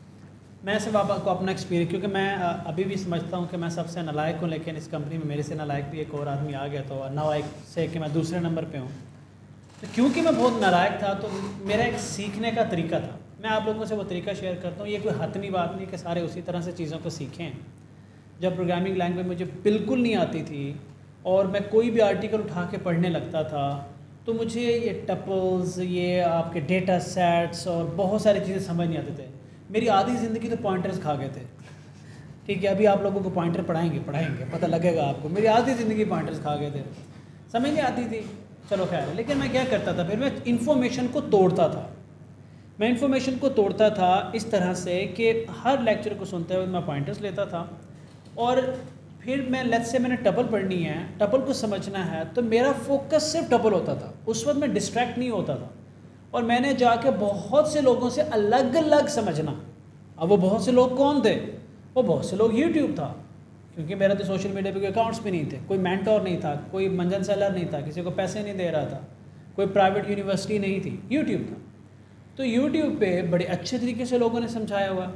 मैं सिर्फ आपको अपना एक्सपीरियंस, क्योंकि मैं अभी भी समझता हूं कि मैं सबसे नालायक हूं, लेकिन इस कंपनी में मेरे से नालायक भी एक और आदमी आ गया, तो नालायक से कि मैं दूसरे नंबर पे हूं। तो क्योंकि मैं बहुत नालायक था तो मेरा एक सीखने का तरीका था, मैं आप लोगों से वो तरीका शेयर करता हूँ। ये कोई हतमी बात नहीं कि सारे उसी तरह से चीज़ों को सीखें। जब प्रोग्रामिंग लैंग्वेज मुझे बिल्कुल नहीं आती थी और मैं कोई भी आर्टिकल उठा के पढ़ने लगता था, तो मुझे ये टपल्स, ये आपके डेटा सेट्स और बहुत सारी चीज़ें समझ नहीं आते थे। मेरी आधी ज़िंदगी तो पॉइंटर्स खा गए थे। ठीक है, अभी आप लोगों को पॉइंटर पढ़ाएंगे, पता लगेगा आपको। मेरी आधी ज़िंदगी पॉइंटर्स खा गए थे, समझ नहीं आती थी। चलो खैर, लेकिन मैं क्या करता था, फिर मैं इन्फॉर्मेशन को तोड़ता था। मैं इन्फॉर्मेशन को तोड़ता था इस तरह से कि हर लेक्चर को सुनते हुए मैं पॉइंटर्स लेता था, और फिर मैं लेट्स से मैंने टपल पढ़नी है, टपल को समझना है, तो मेरा फोकस सिर्फ टपल होता था। उस वक्त मैं डिस्ट्रैक्ट नहीं होता था, और मैंने जाके बहुत से लोगों से अलग अलग समझना। अब वो बहुत से लोग कौन थे? वो बहुत से लोग यूट्यूब था, क्योंकि मेरा तो सोशल मीडिया पे कोई अकाउंट्स भी नहीं थे, कोई मेंटोर नहीं था, कोई मंजन सेलर नहीं था, किसी को पैसे नहीं दे रहा था, कोई प्राइवेट यूनिवर्सिटी नहीं थी, यूट्यूब था। तो यूट्यूब पे बड़े अच्छे तरीके से लोगों ने समझाया हुआ,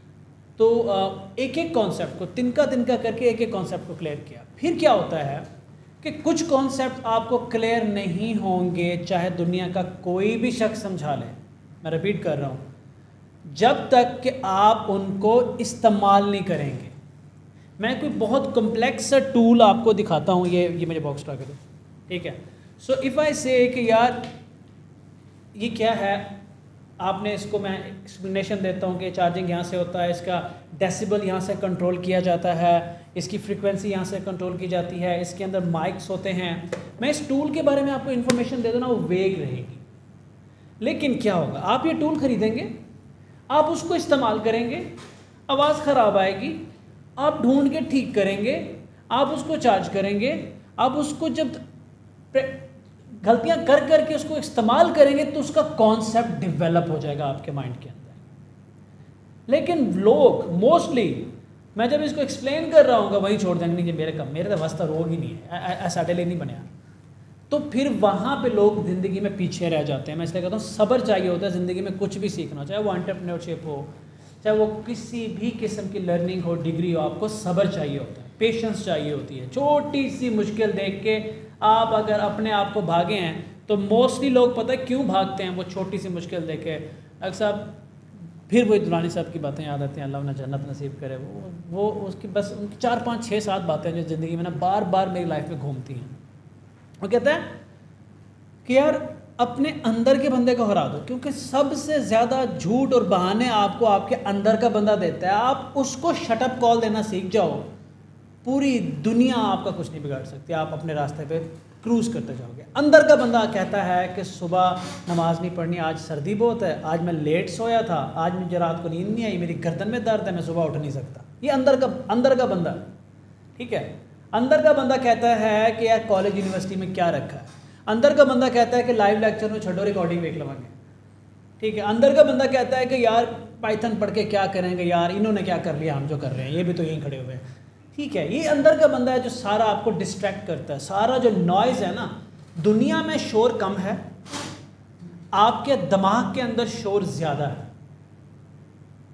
तो एक एक कॉन्सेप्ट को तिनका तिनका करके एक एक कॉन्सेप्ट को क्लियर किया। फिर क्या होता है कि कुछ कॉन्सेप्ट आपको क्लियर नहीं होंगे, चाहे दुनिया का कोई भी शख्स समझा ले। मैं रिपीट कर रहा हूँ, जब तक कि आप उनको इस्तेमाल नहीं करेंगे। मैं कोई बहुत कॉम्प्लेक्स सा टूल आपको दिखाता हूँ, ये मुझे बॉक्स उठा के दो, ठीक है। सो इफ़ आई से कि यार ये क्या है, आपने इसको, मैं एक्सप्लेनेशन देता हूँ कि चार्जिंग यहाँ से होता है, इसका डेसिबल यहाँ से कंट्रोल किया जाता है, इसकी फ्रीक्वेंसी यहाँ से कंट्रोल की जाती है, इसके अंदर माइक्स होते हैं। मैं इस टूल के बारे में आपको इन्फॉर्मेशन दे दूँ ना, वो वेग रहेगी। लेकिन क्या होगा, आप ये टूल ख़रीदेंगे, आप उसको इस्तेमाल करेंगे, आवाज़ ख़राब आएगी, आप ढूंढ के ठीक करेंगे, आप उसको चार्ज करेंगे, आप उसको जब गलतियां कर करके उसको इस्तेमाल करेंगे तो उसका कॉन्सेप्ट डेवलप हो जाएगा आपके माइंड के अंदर। लेकिन लोग मोस्टली, मैं जब इसको एक्सप्लेन कर रहा हूँ वहीं छोड़ देंगे, नहीं मेरे तो वास्ता रोग ही नहीं है, ऐसा लिए नहीं बनया। तो फिर वहाँ पे लोग ज़िंदगी में पीछे रह जाते हैं। मैं इसलिए कहता हूँ सब्र चाहिए होता है ज़िंदगी में, कुछ भी सीखना, चाहे वो एंटरप्रेन्योरशिप हो, चाहे वो किसी भी किस्म की लर्निंग हो, डिग्री हो, आपको सब्र चाहिए होता है, पेशेंस चाहिए होती है। छोटी सी मुश्किल देख के आप अगर अपने आप को भागे हैं, तो मोस्टली लोग पता है क्यों भागते हैं, वो छोटी सी मुश्किल देखे। अक्सर साहब फिर वही दुरानी साहब की बातें याद आती हैं, अल्लाह उन्हें जन्नत नसीब करे। वो उसकी बस उनकी 4 5 6 7 बातें जो ज़िंदगी में ना बार बार मेरी लाइफ में घूमती हैं। वो कहता है कि यार अपने अंदर के बंदे को हरा दो, क्योंकि सबसे ज़्यादा झूठ और बहाने आपको आपके अंदर का बंदा देता है। आप उसको शटअप कॉल देना सीख जाओ, पूरी दुनिया आपका कुछ नहीं बिगाड़ सकती, आप अपने रास्ते पे क्रूज़ करते जाओगे। अंदर का बंदा कहता है कि सुबह नमाज नहीं पढ़नी, आज सर्दी बहुत है, आज मैं लेट सोया था, आज मुझे रात को नींद नहीं आई, मेरी गर्दन में दर्द है, मैं सुबह उठ नहीं सकता। ये अंदर का बंदा, ठीक है। अंदर का बंदा कहता है कि यार कॉलेज यूनिवर्सिटी में क्या रखा है। अंदर का बंदा कहता है कि लाइव लेक्चर में छोड़ो, रिकॉर्डिंग देख लवांगे, ठीक है। अंदर का बंदा कहता है कि यार पाइथन पढ़ के क्या करेंगे, यार इन्होंने क्या कर लिया, हम जो कर रहे हैं, ये भी तो यहीं खड़े हुए हैं, ठीक है। ये अंदर का बंदा है जो सारा आपको डिस्ट्रैक्ट करता है। सारा जो नॉइज़ है ना, दुनिया में शोर कम है, आपके दिमाग के अंदर शोर ज़्यादा है।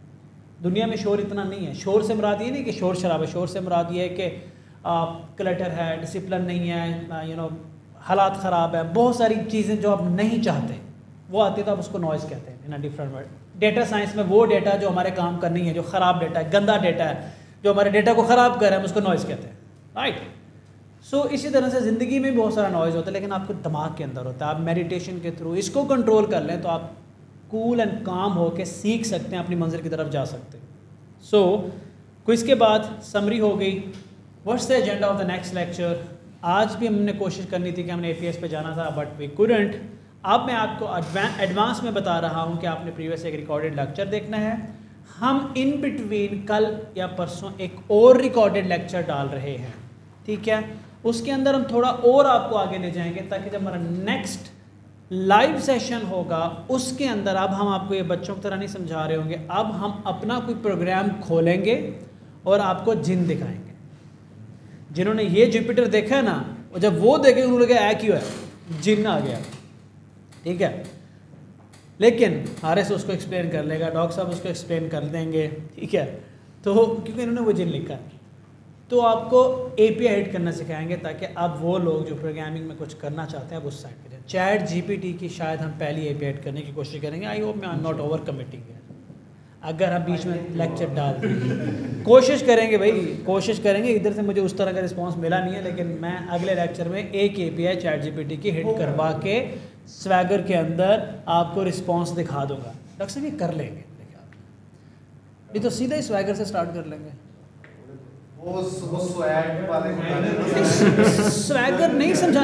दुनिया में शोर इतना नहीं है। शोर से मुराद ये नहीं कि शोर शराबा, शोर से मुराद ये है कि क्लटर है, डिसिप्लिन नहीं है, यू नो हालात ख़राब है, बहुत सारी चीज़ें जो आप नहीं चाहते वो आती है, तो आप उसको नॉइज़ कहते हैं in a different word. Data science में वो डेटा जो हमारे काम करनी है, जो ख़राब डेटा है, गंदा डेटा है, जो हमारे डेटा को ख़राब कर रहा है, हम उसको नॉइज़ कहते हैं, राइट। सो इसी तरह से ज़िंदगी में भी बहुत सारा नॉइज़ होता है, लेकिन आपको दिमाग के अंदर होता है। आप मेडिटेशन के थ्रू इसको कंट्रोल कर लें तो आप कूल एंड काम होकर सीख सकते हैं, अपनी मंजिल की तरफ जा सकते हैं। सो क्विज़ के बाद समरी हो गई। What's the agenda of the next lecture? आज भी हमने कोशिश करनी थी कि हमने APS पे जाना था, बट वी कुडंट। अब मैं आपको एडवांस में बता रहा हूँ कि आपने प्रीवियस एक रिकॉर्डेड लेक्चर देखना है। हम इन बिटवीन कल या परसों एक और रिकॉर्डेड लेक्चर डाल रहे हैं, ठीक है। उसके अंदर हम थोड़ा और आपको आगे ले जाएंगे, ताकि जब हमारा नेक्स्ट लाइव सेशन होगा उसके अंदर अब हम आपको ये बच्चों की तरह नहीं समझा रहे होंगे, अब हम अपना कोई प्रोग्राम खोलेंगे और आपको जिन दिखाएंगे। जिन्होंने ये जुपिटर देखा है ना, और जब वो देखे उन्होंने कहा क्यों है, जिन आ गया, ठीक है। लेकिन हारिस उसको एक्सप्लेन कर लेगा, डॉक्टर साहब उसको एक्सप्लेन कर देंगे, ठीक है। तो क्योंकि इन्होंने वो जिन लिखा है, तो आपको API एड करना सिखाएंगे, ताकि अब वो लोग जो प्रोग्रामिंग में कुछ करना चाहते हैं अब उस साइड पे जाए। ChatGPT की शायद हम पहली API एड करने की कोशिश करेंगे। आई होप मैं नॉट ओवर कमिटिंग है, अगर हम बीच में लेक्चर डाल दें, कोशिश करेंगे भाई, कोशिश करेंगे। इधर से मुझे उस तरह का रिस्पांस मिला नहीं है, लेकिन मैं अगले लेक्चर में एक API ChatGPT की हिट करवा के स्वैगर के अंदर आपको रिस्पांस दिखा दूंगा। डॉक्टर साहब ये कर लेंगे, देखिए आप ये तो सीधा ही स्वैगर से स्टार्ट कर लेंगे। वो स्वैग वाले स्वैगर नहीं समझा,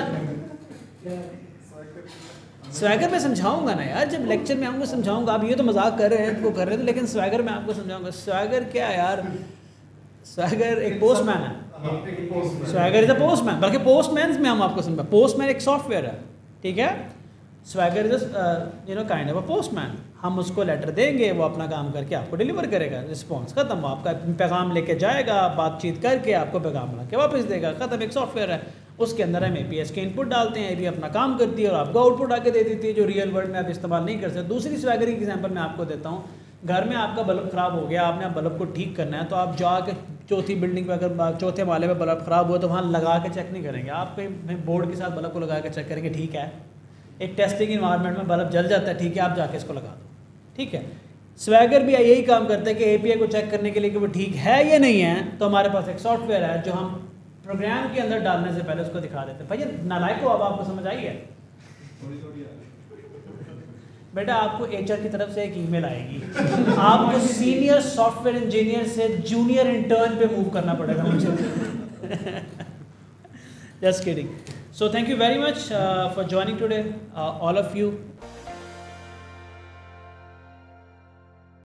स्वैगर में समझाऊंगा ना यार, जब लेक्चर में आऊँगा समझाऊंगा। आप ये तो मजाक कर रहे हैं, तो कर रहे थे, लेकिन स्वैगर में आपको समझाऊंगा। स्वैगर क्या है यार? स्वैगर एक पोस्टमैन है, स्वैगर इज अ पोस्टमैन, बल्कि पोस्टमैन में हम आपको समझा। पोस्टमैन एक सॉफ्टवेयर है, ठीक है। Swagger is you know kind of a Postman. हम उसको लेटर देंगे, वो अपना काम करके आपको डिलीवर करेगा, रिस्पॉन्स खत्म, वो आपका पैगाम लेके जाएगा, बातचीत करके आपको पैगाम ला के वापस देगा, खत्म। एक सॉफ्टवेयर है, उसके अंदर हम APS के इनपुट डालते हैं, API अपना काम करती है और आपको आउटपुट आके दे देती है, जो रियल वर्ल्ड में आप इस्तेमाल नहीं कर सकते। दूसरी स्वैगर की एग्जांपल मैं आपको देता हूँ। घर में आपका बल्ब ख़राब हो गया, आपने बल्ब को ठीक करना है, तो आप जाके चौथी बिल्डिंग पर, अगर चौथे माले पर बल्ब ख़राब हुआ तो वहाँ लगा के चेक नहीं करेंगे, आप बोर्ड के साथ बल्ब को लगा के चेक करेंगे, ठीक है। एक टेस्टिंग इन्वायरमेंट में बल्ब जल जाता है, ठीक है, आप जाके इसको लगा दो, ठीक है। स्वैगर भी यही काम करता है कि API को चेक करने के लिए कि वो ठीक है या नहीं है, तो हमारे पास एक सॉफ्टवेयर है जो हम प्रोग्राम के अंदर डालने से पहले उसको दिखा देते हैं। भैया नालायक को, अब आपको समझ आई है? बेटा आपको HR की तरफ से एक ईमेल आएगी, आपको सीनियर सॉफ्टवेयर इंजीनियर से जूनियर इंटर्न पे मूव करना पड़ेगा मुझे। Just kidding. So thank you very much for joining today, all of you.